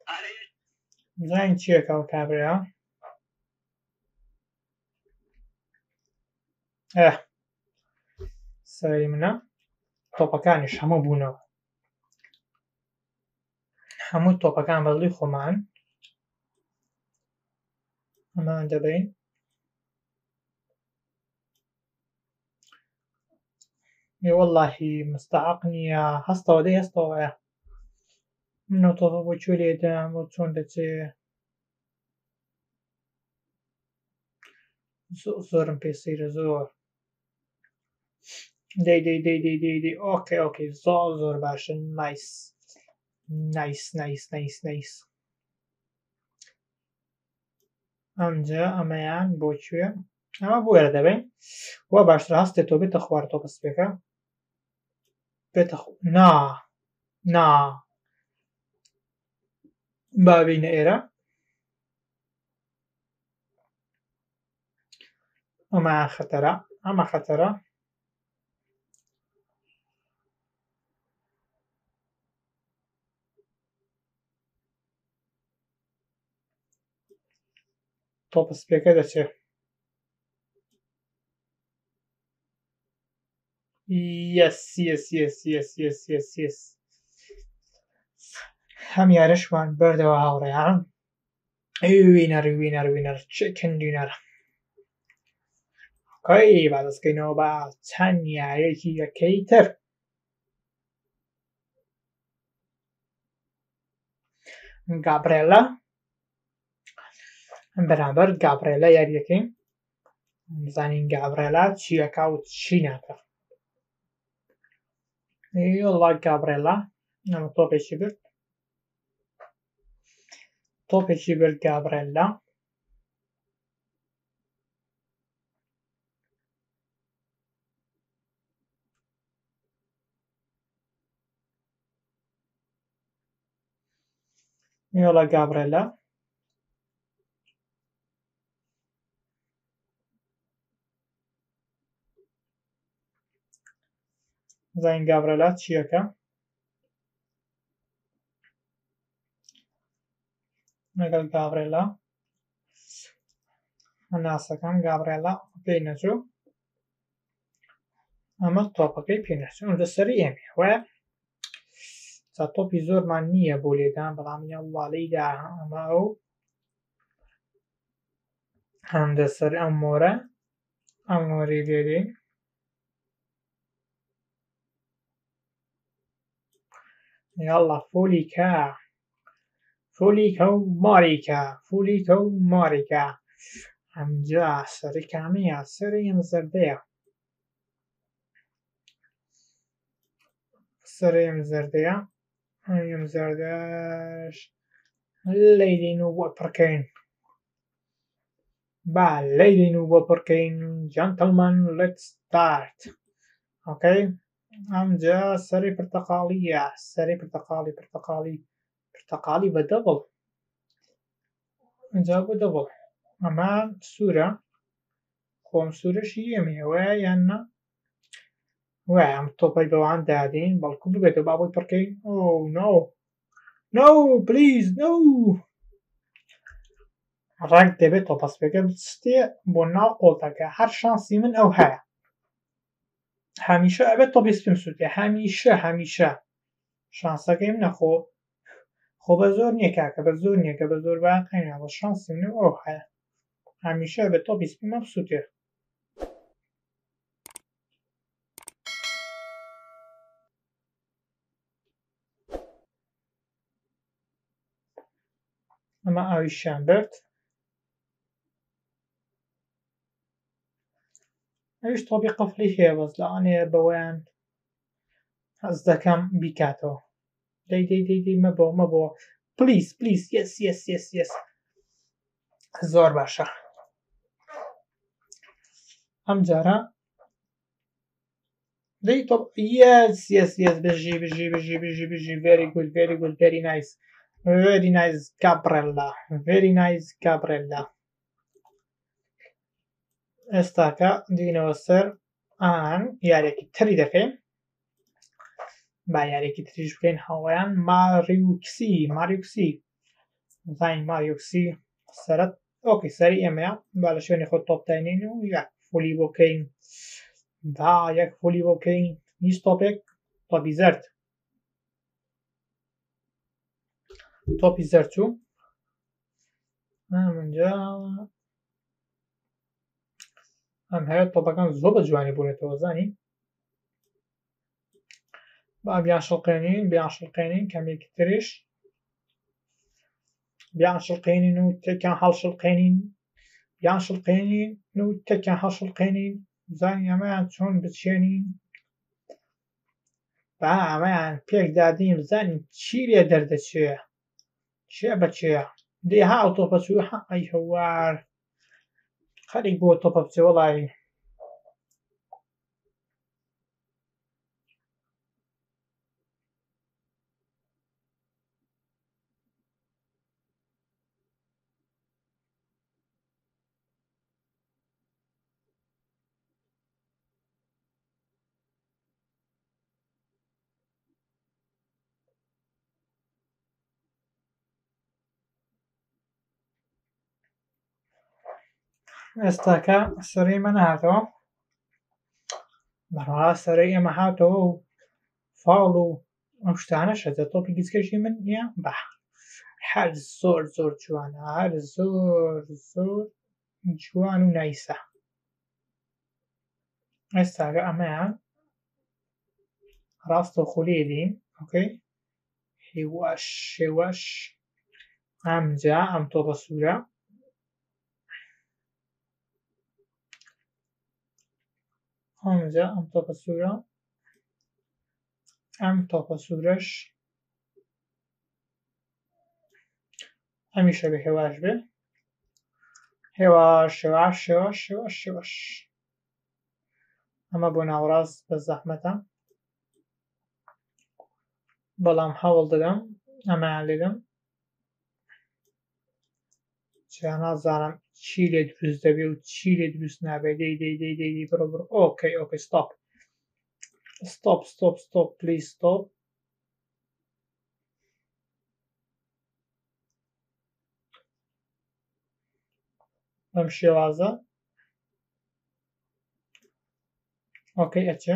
زین چییە کەەوە کابرا سەری منە تۆپەکانیش هەموو بوونەوە هەموو تۆپەکان بەدڵی خۆمان ئەمان دەبین وەڵڵاهی مستحق نییە هەستەوە دەی هەستەوەیە منەوە تۆپە بۆ کوێ لێدەم بۆ چۆن دەچێ زۆرم پێ سەیرە زۆر دەی ئۆکەی زۆر باشن نایس ئەمجا ئەمەیان بۆ کوێ ئەمە بۆ وێرە دەبین وە باشتر هەستێتەوە بێتە خوار تۆپە سپێکە بێتە نا با بینە ئێرە ئەمە خەتەرە تۆپە سپێکە دەچێت یەس هەم یارەشمان بەردەوە هاوڕێیان وینەر چیکن دینەر ئۆکەی با دەستکەینەوە بە چەند یاریەکی یەکەی تر گابرێلا بەرامبەر گابرێلا یاریەکەی بزانین گابرێلا چیەکە و چی ناکە وەڵڵا گابرێلا ئەمە تۆپێکی برد گابرێلا وەڵڵا گابرێلا زین گابرێلا چیەکە لەگەڵ گابرێلا ناسەکان گابرێلا پێی نەچوو ئەمە تۆپەکەی پێ نەچوو ئەمە سەری ئێمە وایە چا تۆپی زۆرمان نییە بۆ لێدان بەڵام یەڵڵا ئەمە ئەو هەندە سەر ئەم مۆرەی لێدەین یاڵڵا فۆلیکە و ماریکە ئەمجا سەری کامەیە سەری ئەم زەردەیە ئەم زەردەش لەیدین و بۆ پڕکەین جەنتڵمەن لێتس ستارت ئۆکەی ئەمجا سەری پرتەقاڵیە پرتەقاڵی بە دەبڵ ئەمجا بۆ دەبڵ ئەمە سوورە خۆم سوورەشی ئێمەیە وایە یان نا وایە ئەم تۆپەی بەوان دادەین بەڵکو ببێتەوە با بۆی پڕکەین نۆ پلیز نۆ ڕەنگ دەبێت تۆپە سپێکە بچستێ بۆ ناو قۆڵەکە هەر شانسی من ئەو هەیە هەمیشە ئەبێت تۆپی سپیم سووتێ هەمیشە شانسەکەی منە خۆ بە زۆر نییە کاکە بە زۆر نییە بە زۆر باقینا بە شانسی منە ئەو هەیە هەمیشە بێت تۆپی سپیمە بسووتێ ئەمە ئاویشیان برد ئەویش تۆپی قەفڵی هەیە بەس لەوانەیە بەوەیان هەز دەکەم بیکاتەوە دەی مەبەوە پلیز یەس زۆر باشە ئەم جارە دەی تۆپ یەس بژی very good very nice گابرێلا ئێستاکە دیگەنەوە سەر یاریەکی تری دەکەین با یاریەکی تریش بکەین هاوایان ماریوکسی زانین ماریۆکسی سەرەت ئۆکەی سەری ئێمەیە با لە شوێنی خۆت تۆپ داینین و یەک فولی بۆ بکەین با یەک فولی بۆ بکەین هیچ تۆپێک تۆپی زەرد تۆپی زەرد چوو ئەمەنجا ئەم هەیە تۆپەکان زۆر بە جوانی بوونێتەوە زانی با بیان شڵقێنین کەمێکی تریش بیان شڵقێنین و تێکیان هەڵشڵقێنین بیان شڵقێنین و تێکیان هەڵشڵقێنین زانی ئەمەیان چۆن بچێنین با ئەمەیان پێک دادین بزانین چی لێ دەردەچێ چێ بەچێە دێ ها ئەو تۆپە چوو ئەی هەوار خەریک بۆ تۆپە بچێ وەڵی ئێستاکە سەرەی ئێمە نەهاتەوە بەڕاست سەرەی ئێمە هاتەوە و فاڵ و ئەم شتانە شەدە تۆپی گچکەشی من نییە با هەر زۆر زۆر جوانە هەر زۆر زۆر جوان و نایسە ئێستاکە ئەمەیان ڕاستەوخولێ دین ئۆکەی هێواش هێواش ئەمجا ئەم تۆپە سوورە ئەمجا ئەم تۆپە سوورە ئەم تۆپە سوورەش ئەمیشە بە هێواش بێ هێواش هێواش هێواش هێواش هێواش ئەمە بۆ ناوەڕاست بە زەحمەتە بەڵام هەوڵ دەدەم ئەمەیان لێدەم جا نازانم چی لێ دروست دەبێ و چی لێ دروست نابێ دەی دەی دەی دەی بڕۆ بڕۆ ئۆکەی ئۆکەی ستۆپ ستۆپ ستۆپ ستۆپ پلیز ستۆپ بەم شێوازە ئۆکەی ئەچێ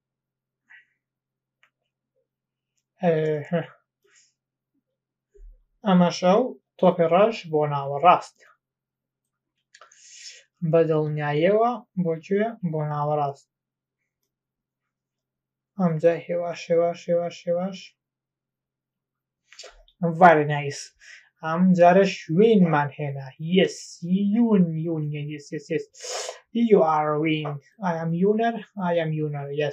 ئەمەشە و تۆپی ڕەش بۆ ناوەڕاست بە دڵنیاییەوە بۆکوێ بۆ ناوەڕاست ئەمجا هێواش هێواش هێواش هێواش ڤەری نایس ئەم جارە شوێنمان هێنا یەس یون یون یەس یەس یەس You are win. I am Yuner. Yes.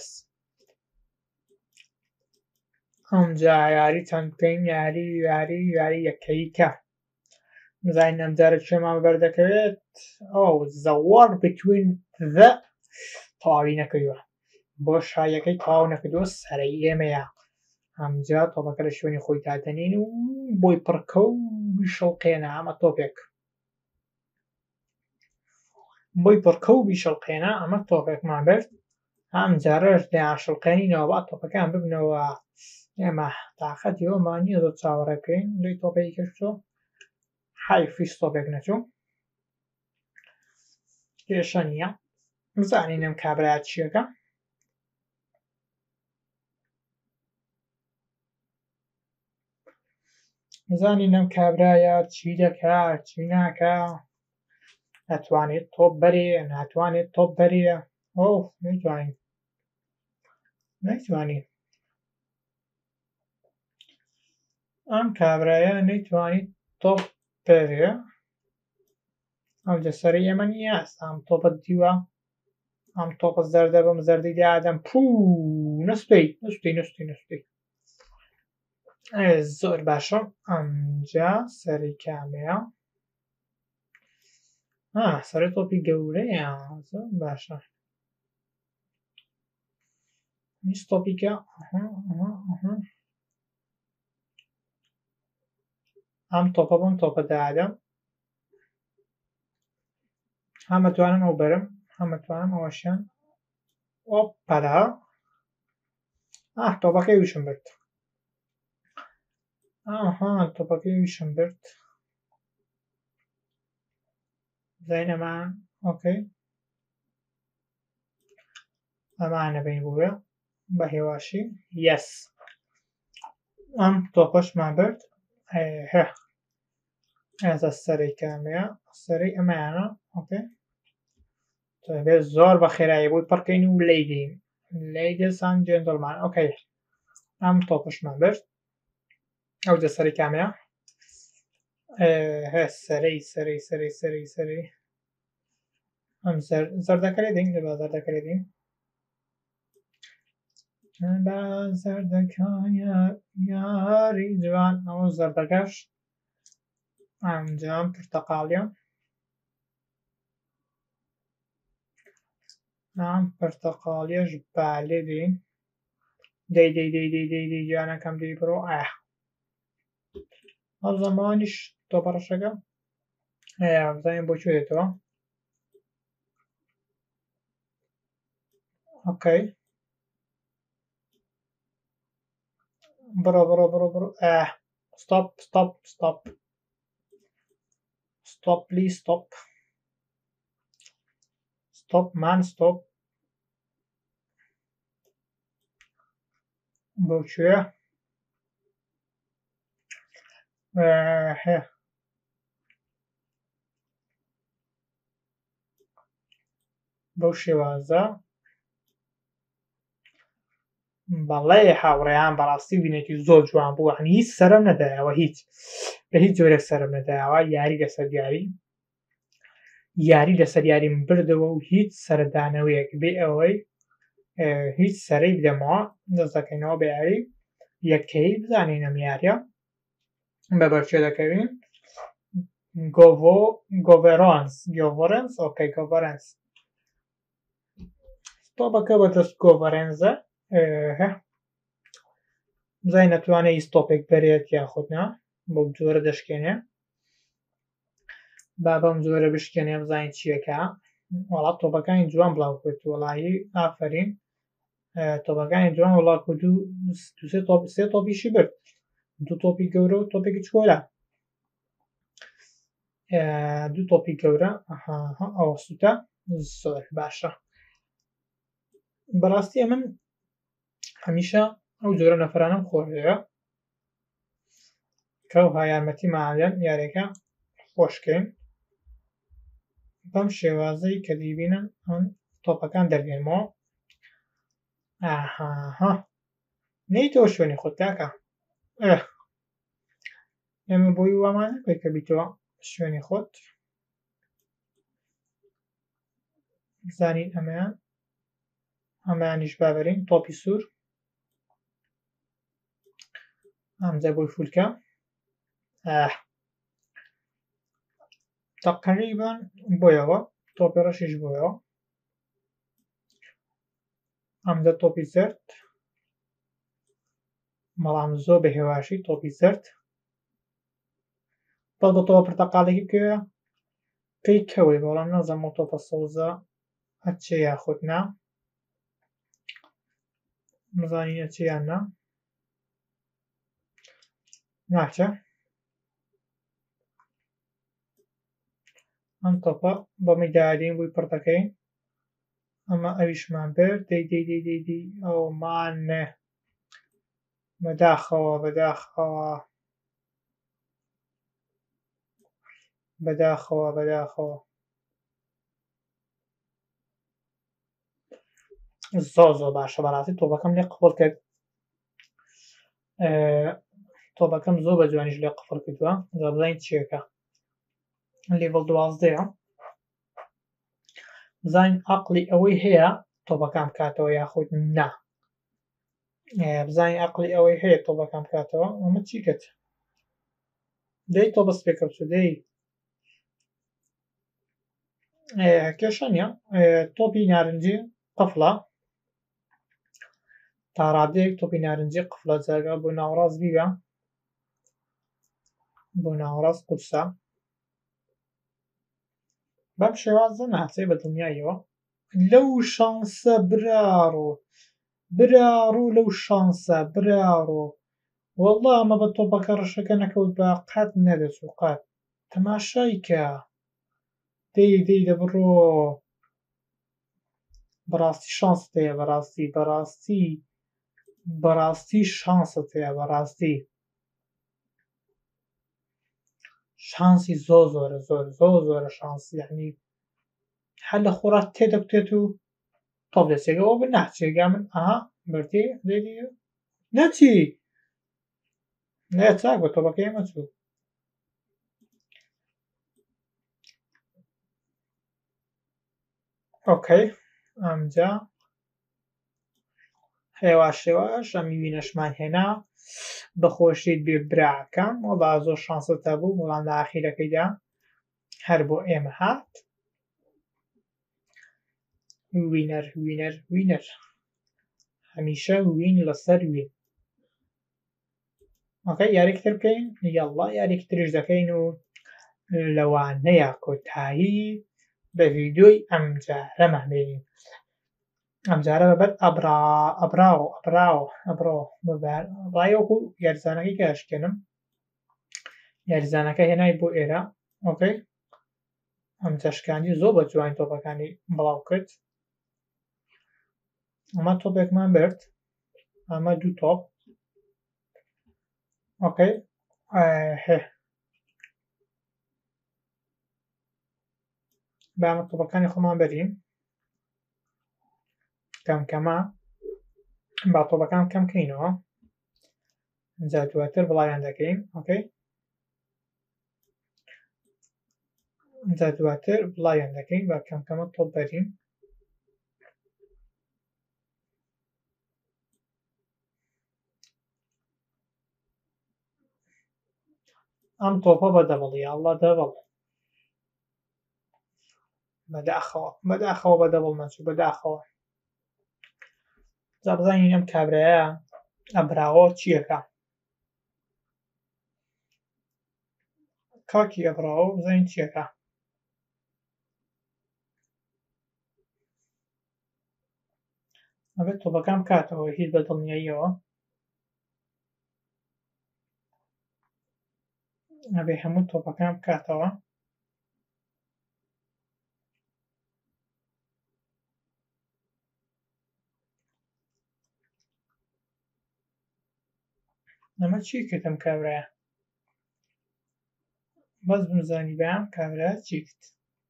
ئەمجا یاریتان بکەین یاری یەکەیکە بزانین ئەم جارە کوێمان بەردەکەوێت the war between the تەواوی نەکردووە بۆ شایەکەی تەواو نەکردووە سەرەی ئێمەیە ئەمجا تۆپەکە لە شوێنی خۆی دادەنین و بۆی پڕکە و بیشەڵقێنە ئەمە تۆپێک بۆی پڕکە و بیشەڵقێنە ئەمە تۆپێکمان برد ئەم جارەش دەیان شڵقێنینەوە با تۆپەکان ببنەوە ئێمە تاقەتی ئەومان نییە زۆر چاوەڕێ بکەین دوی تۆپێکی کەشتۆ حیفیش تۆپێک نەچوو کێشە نییە بزانین ئەم کابرایە چیەکە بزانین ئەم کابرایە چی دەکات چی ناکا ئەتوانێت تۆپ بەرێ ناتوانێت تۆپ بەرێ نەیتوانین ئەم کابرایە نەیتوانیت تۆپ بەرێ ئەوجا سەرەی ئێمە نییە ئێستا ئەم تۆپە دیوە ئەم تۆپە زەردە بەم زەردەی دادەم نەستوی زۆر باشە ئەمجا سەری کامەیە سەرەی تۆپی گەورەیە زۆر باشە هیچ تۆپیکە ئەم تۆپە بۆم تۆپە دادەم هەمەتوانم ئەو بەرم هەمەتوانم ئەوەشیان ئۆپەلا تۆپەکەی ویشم برد تۆپەکەی ویشم برد زين ئەمان ئۆکەی ئەمانە بین بووە بە هێواشی یەس ئەم تۆپەشمان برد ئێستا سەرەی کامەیە سەرەی ئەمایانە ئۆکەی بێت زۆر بە خێرایی بووی پڕکەین و لەیدین Ladies and gentlemen ئۆکەی ئەم تۆپەشمان برد ئەو جە سەرەی کامەیە سەرەی ئەم زەردەکە لێ دێین لێ زەردەکە لێ دێین بە زەردەکانە یاری جوان ئەوە زەردەکەش ئەنجام پرتەقاڵیە ئەم پرتەقاڵیەش با لێ دێین دەی گیانەکەم دەی بڕۆ ئەو زەمانیش تۆپەڕەشەکە بزانین بۆ کوێ دێتەوە ئۆکەی بڕۆ stop please stop man stop بۆ کوێ بەو شێوازە بەڵێ هاوڕێیان بەڕاستی بینێتی زۆر جوان بوو هیچ سەرم نەدایەوە بە هیچ جۆرێک سەرم نەدایەوە یاری لەسەر یاریم بردەوە و هیچ سەردانەوەیەک بێ ئەوەی هیچ سەرەی بدەمەوە دەست دەکەینەوە بە یاری یەکەی بزانین ئەم یاریە بەبەرچێ دەکەوین گۆڤەرانس ئۆکەی گۆڤەرانس تۆپەکە بەدەست گۆڤەرەنسە بزانین نەتوانێت هیچ تۆپێک بەرێت یاخود نا بەو جۆرە دەشکێنێ با بەم جۆرە بشکێنێ بزانین چیەکە وەڵات تۆپەکانی جوان بڵاو کرد وەڵایی ئافەرین تۆپەکانی جوان وڵات کرد و سێ تۆپیشی برد دوو تۆپی گەورە و تۆپێکی چکۆلە دوو تۆپی گەورە ئەوە سوتە زۆر باشە بەڕاستی من هەمیشە ئەو جۆرە نەفرانم خۆشەوە کە ئەوها یارمەتیمانیان یاریەکە خۆشکەین بەم شێوازەی کە دیبینن ئەم تۆپەکان دەرگێنمەوە نەیتەوە شوێنی خۆت کاکە ئێمە بۆی وامان نەکەی کە بیتەوە شوێنی خۆت بزانین ئەمەیانیش بابەرین تۆپی سوور ئەمجا بۆی فولکە تەقریبان بۆیەوە تۆپی ڕەشیش بۆیەوە ئەمجا تۆپی زەرد بەڵام زۆر بە هێواشی تۆپی زەرد بەڵگەتەوە پرتەقالێکی بکەوێ پێی کەوێ بەڵام نەزانم تۆپە سەوزە ئەچێ یاخود نا بزانین ئەچێ یان نا ناچە ئەم تۆپە بەمەی دادین بووی پڕ دەکەین ئەمە ئەویشمان برد دەی ئەومانێ بەداخەوە زۆر باشە بەڕاستی تۆپەکەم لێ قفڵ کرد تۆپەکەم زۆر بە جوانیش لێ قفڵ کردووە بزانین چیەکە لێڤڵ 12ەیە بزانین عەقڵی ئەوەی هەیە تۆپەکان بکاتەوە یاخود نا بزانین عەقڵی ئەوەی هەیە تۆپەکان بکاتەوە ئەمە چی کرد دەی تۆ بەست پێکە بچوو دەی کێشە نییە تۆپی نارنجی قفڵە تا ڕادەیەک تۆپی نارنجی قفڵە جاگا بۆ ناوەڕاست بیبە بۆ ناوەڕاست قورسە بەم شێوازە ناچێ بە دڵنیاییەوە لەو شانسە براڕۆ لەو شانسە براڕۆ وەڵڵا ئەمە بە تۆپەکە ڕەشەکە نەکەوت بە قەت نەدەچوو قەت تەماشای کە دەی دەبڕۆ بەڕاستی شانست هەیە بەڕاستی شانست هەیە بەڕاستی شانسی زۆرە شانس یعنی هەر لە خۆڕات تێدەکتێت و تۆپ دەچێتەوە بە ناچێگا من ئاها بەردێ نەچی نە چاک بە تۆپەکەی مەچوو ئۆکەی ئەمجا هێواش ئەمی وینەشمان هێنا بەخۆشیت بێ براکەم وەڵا زۆر شانست هەبوو بەڵام لە ئاخیرەکەیدا هەر بۆ ئێمە هات وینەر هەمیشە وین لەسەر وین ئۆکەی یاریکتر بکەین یاڵڵا یاریکی تریش دەکەین و لەوانەیە کۆتایی بە ڤیدیۆی ئەمجارەمان بینین ئەمجارە بەبەر ئەبراوە ڕایوەکو یاریزانەکەی کاشکێنم یاریزانەکە هێنای بۆ ئێرە ئۆکەی ئەمجا شکاندی زۆر بە جوانی تۆپەکانی بڵاو کرد ئەمە تۆپێکمان برد ئەمە دوو تۆپ ئۆکەی با ئەمە تۆپەکانی خۆمان بەرین کەمکەمە با تۆپەکان کەم بکەینەوە جا دواتر بڵاویان دەکەین ئۆکەی جا دواتر بڵاویان دەکەین با کەمکەمە تۆپ بەرین ئەم تۆپە بەدەبڵ یاڵڵا دەبڵ بەداخەوە بەدەبڵ نەچوو بەداخەوە جا بزانین ئەم کابرایە ئەبراوە چیەکە کاکی ئەبراوە بزانین چیەکە ئەبێت تۆپەکان بکاتەوە هیچ بەدڵنیاییەوە ئەبێ هەموو تۆپەکان بکاتەوە ئەمە چی کرد ئەم کابرایە بەس بمزانی بە ئەم کابرایە چی کرد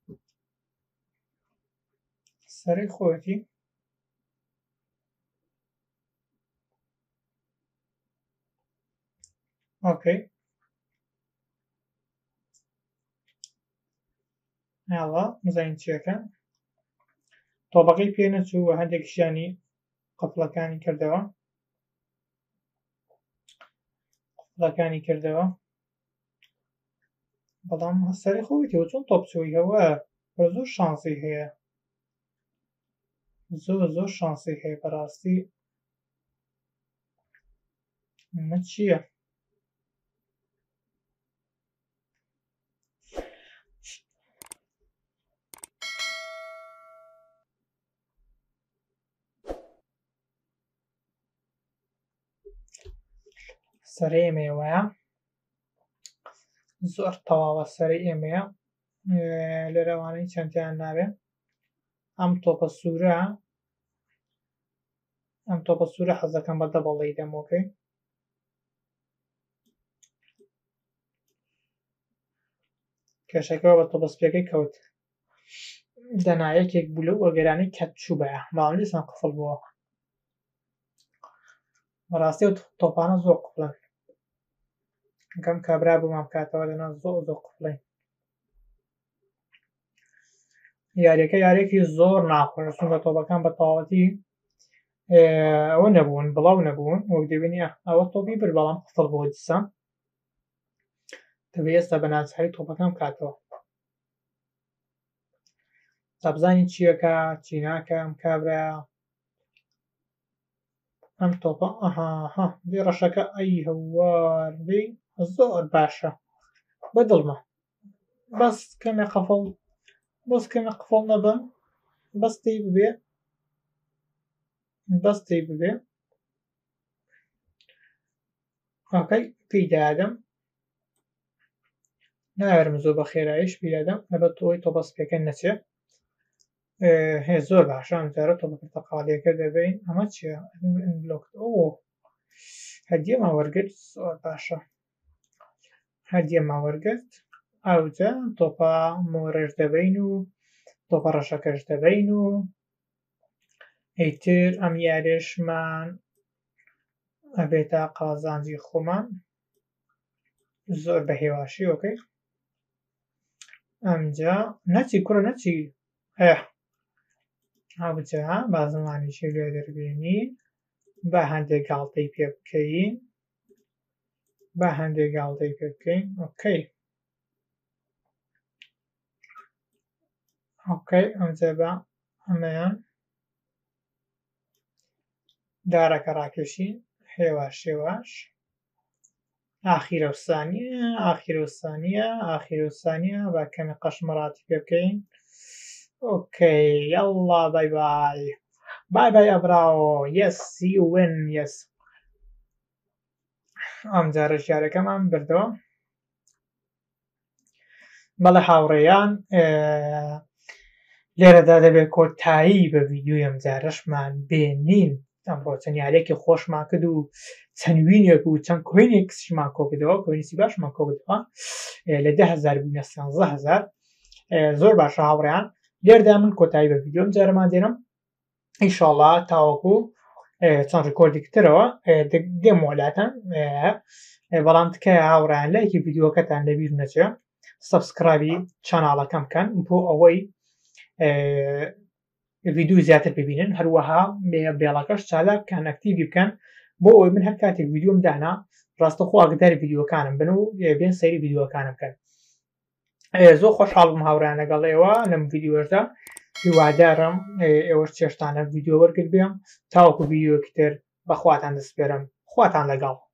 سەرەی خۆەتی ئۆکەی یاڵڵا بزانین چیەکە تۆپەکەی پێ نەچوو و هەندێکیشیانی قەفڵەکانی کردەوە بەڵام سەرەی خۆیتەوە چۆن تۆپ چۆی هەوە زۆر شانسی هەیە زۆر شانسی هەیە بەڕاستی ئەمە چییە سەرەی ئێمەیە وایە زۆر تەواوە سەرەی ئێمەیە لێرەوانەی چەندیان نابێ ئەم تۆپە سوورە حەزەکەم بە دەبڵی دەمۆکەی کێشەکەەوە بە تۆپەسپیەکەی کەوت دەنایەکێک بوو لەو ئەگەرانەی کەت چوو بەیە باڵ دیسان قفڵ بووە بەڕاستی و تۆپانە زۆر قفڵن گەم کابرا بۆمان بکاتەوە لەنا زۆر قفڵین یاریەکە یاریەکی زۆر ناخۆشە چونکە تۆپەکان بە تەواوەتی ئەوە نەبوون بڵاو نەبوون وەک دەبینی ئەوە تۆپی برد بەڵام قفڵ بۆ دیسان دەبێت ئێستا بە ناچاری تۆپەکان بکاتەوە تا بزانین چیەکە چی ناکە ئەم کابرایە ئەم تۆپە ئەها دێ ڕەشەکە ئەی هەوار دەی زۆر باشە بەدڵمە بەس کەمێ قفڵ نەبن بەستی ببێ ئۆکەی پێی دادەم ناوێرم زۆر بە خێراییش بیرادەم لەبەر تۆی تۆ بەس پێکەن نەچێ هێ زۆر باشە ئەمجارە تۆ بە پرتەقاڵیەکە دەبین ئەمە چییە بلۆکت هەدیەما وەرگرت زۆر باشە هەدیەما وەرگرت ئەوجا تۆپە مۆرەش دەبین و تۆپە ڕەشەکەش دەبین و ئەیتر ئەم یاریشمان ئەبێتە قازانجی خۆمان زۆر بە هێواشی ئۆکەی ئەمجا نەچی کوڕە نەچی ئەوجا با زمانیشی لێ دەربێنین با هەندێک گاڵتەی پێ بکەین ئۆکەی ئەمجا بە ئەمەیان دارەکە ڕاکێشین هێواش ئاخیرە و سانیە با کەمی قەشمەڕاتی پێ بکەین ئۆکەی یەڵڵا بای بای ئەبراوە یەس سی وین یەس ئەمجارە ژیارەکەمان بردەوە بەڵێ هاوڕێیان لێرەدا دەبێت کۆتایی بە ڤیدیۆی ئەمجارەشمان بێنین ئەمڕۆ چەند یاریەکی خۆشمان کرد و چەند وینێک و چەند کۆینێکسمان کۆ کردەوە کۆینسی باشمان کۆ کردەوە لە 10,000 بوونە 13,000 زۆر باشە هاوڕێیان لێرەدا من کۆتایی بە ڤیدیۆ ئەمجارەمان دێنم ئینشاڵڵا تاوەکو چەند ڕکۆردی کردەوە دێم وەلاتەن بەڵام تکایە هاوڕێیان لایکی ڤیدیۆکەتان لەبیر نەچێ سەبسکرایبی چاناڵەکەم بکەن بۆ ئەوەی ڤیدیۆ زیاتر ببینن هەروەها بێڵەکەش چالاک بکەن ئەکتیڤی بکەن بۆ ئەوەی من هەر کاتێک ڤیدیۆم دانا ڕاستەخۆ ئاگداری ڤیدیۆکانم بن و بێن سەیری ڤیدیۆکانم بکەن زۆر خۆشحاڵم هاوڕێیان لەگەڵ ئێوە لەم ڤیدیۆشدا هیوادارم ئێوەش چێشتانە ڤیدیۆ وەرگرت بێم تاوەکو ڤیدیۆکی تر بەخواتان دەسپێرم خواتان لەگەڵ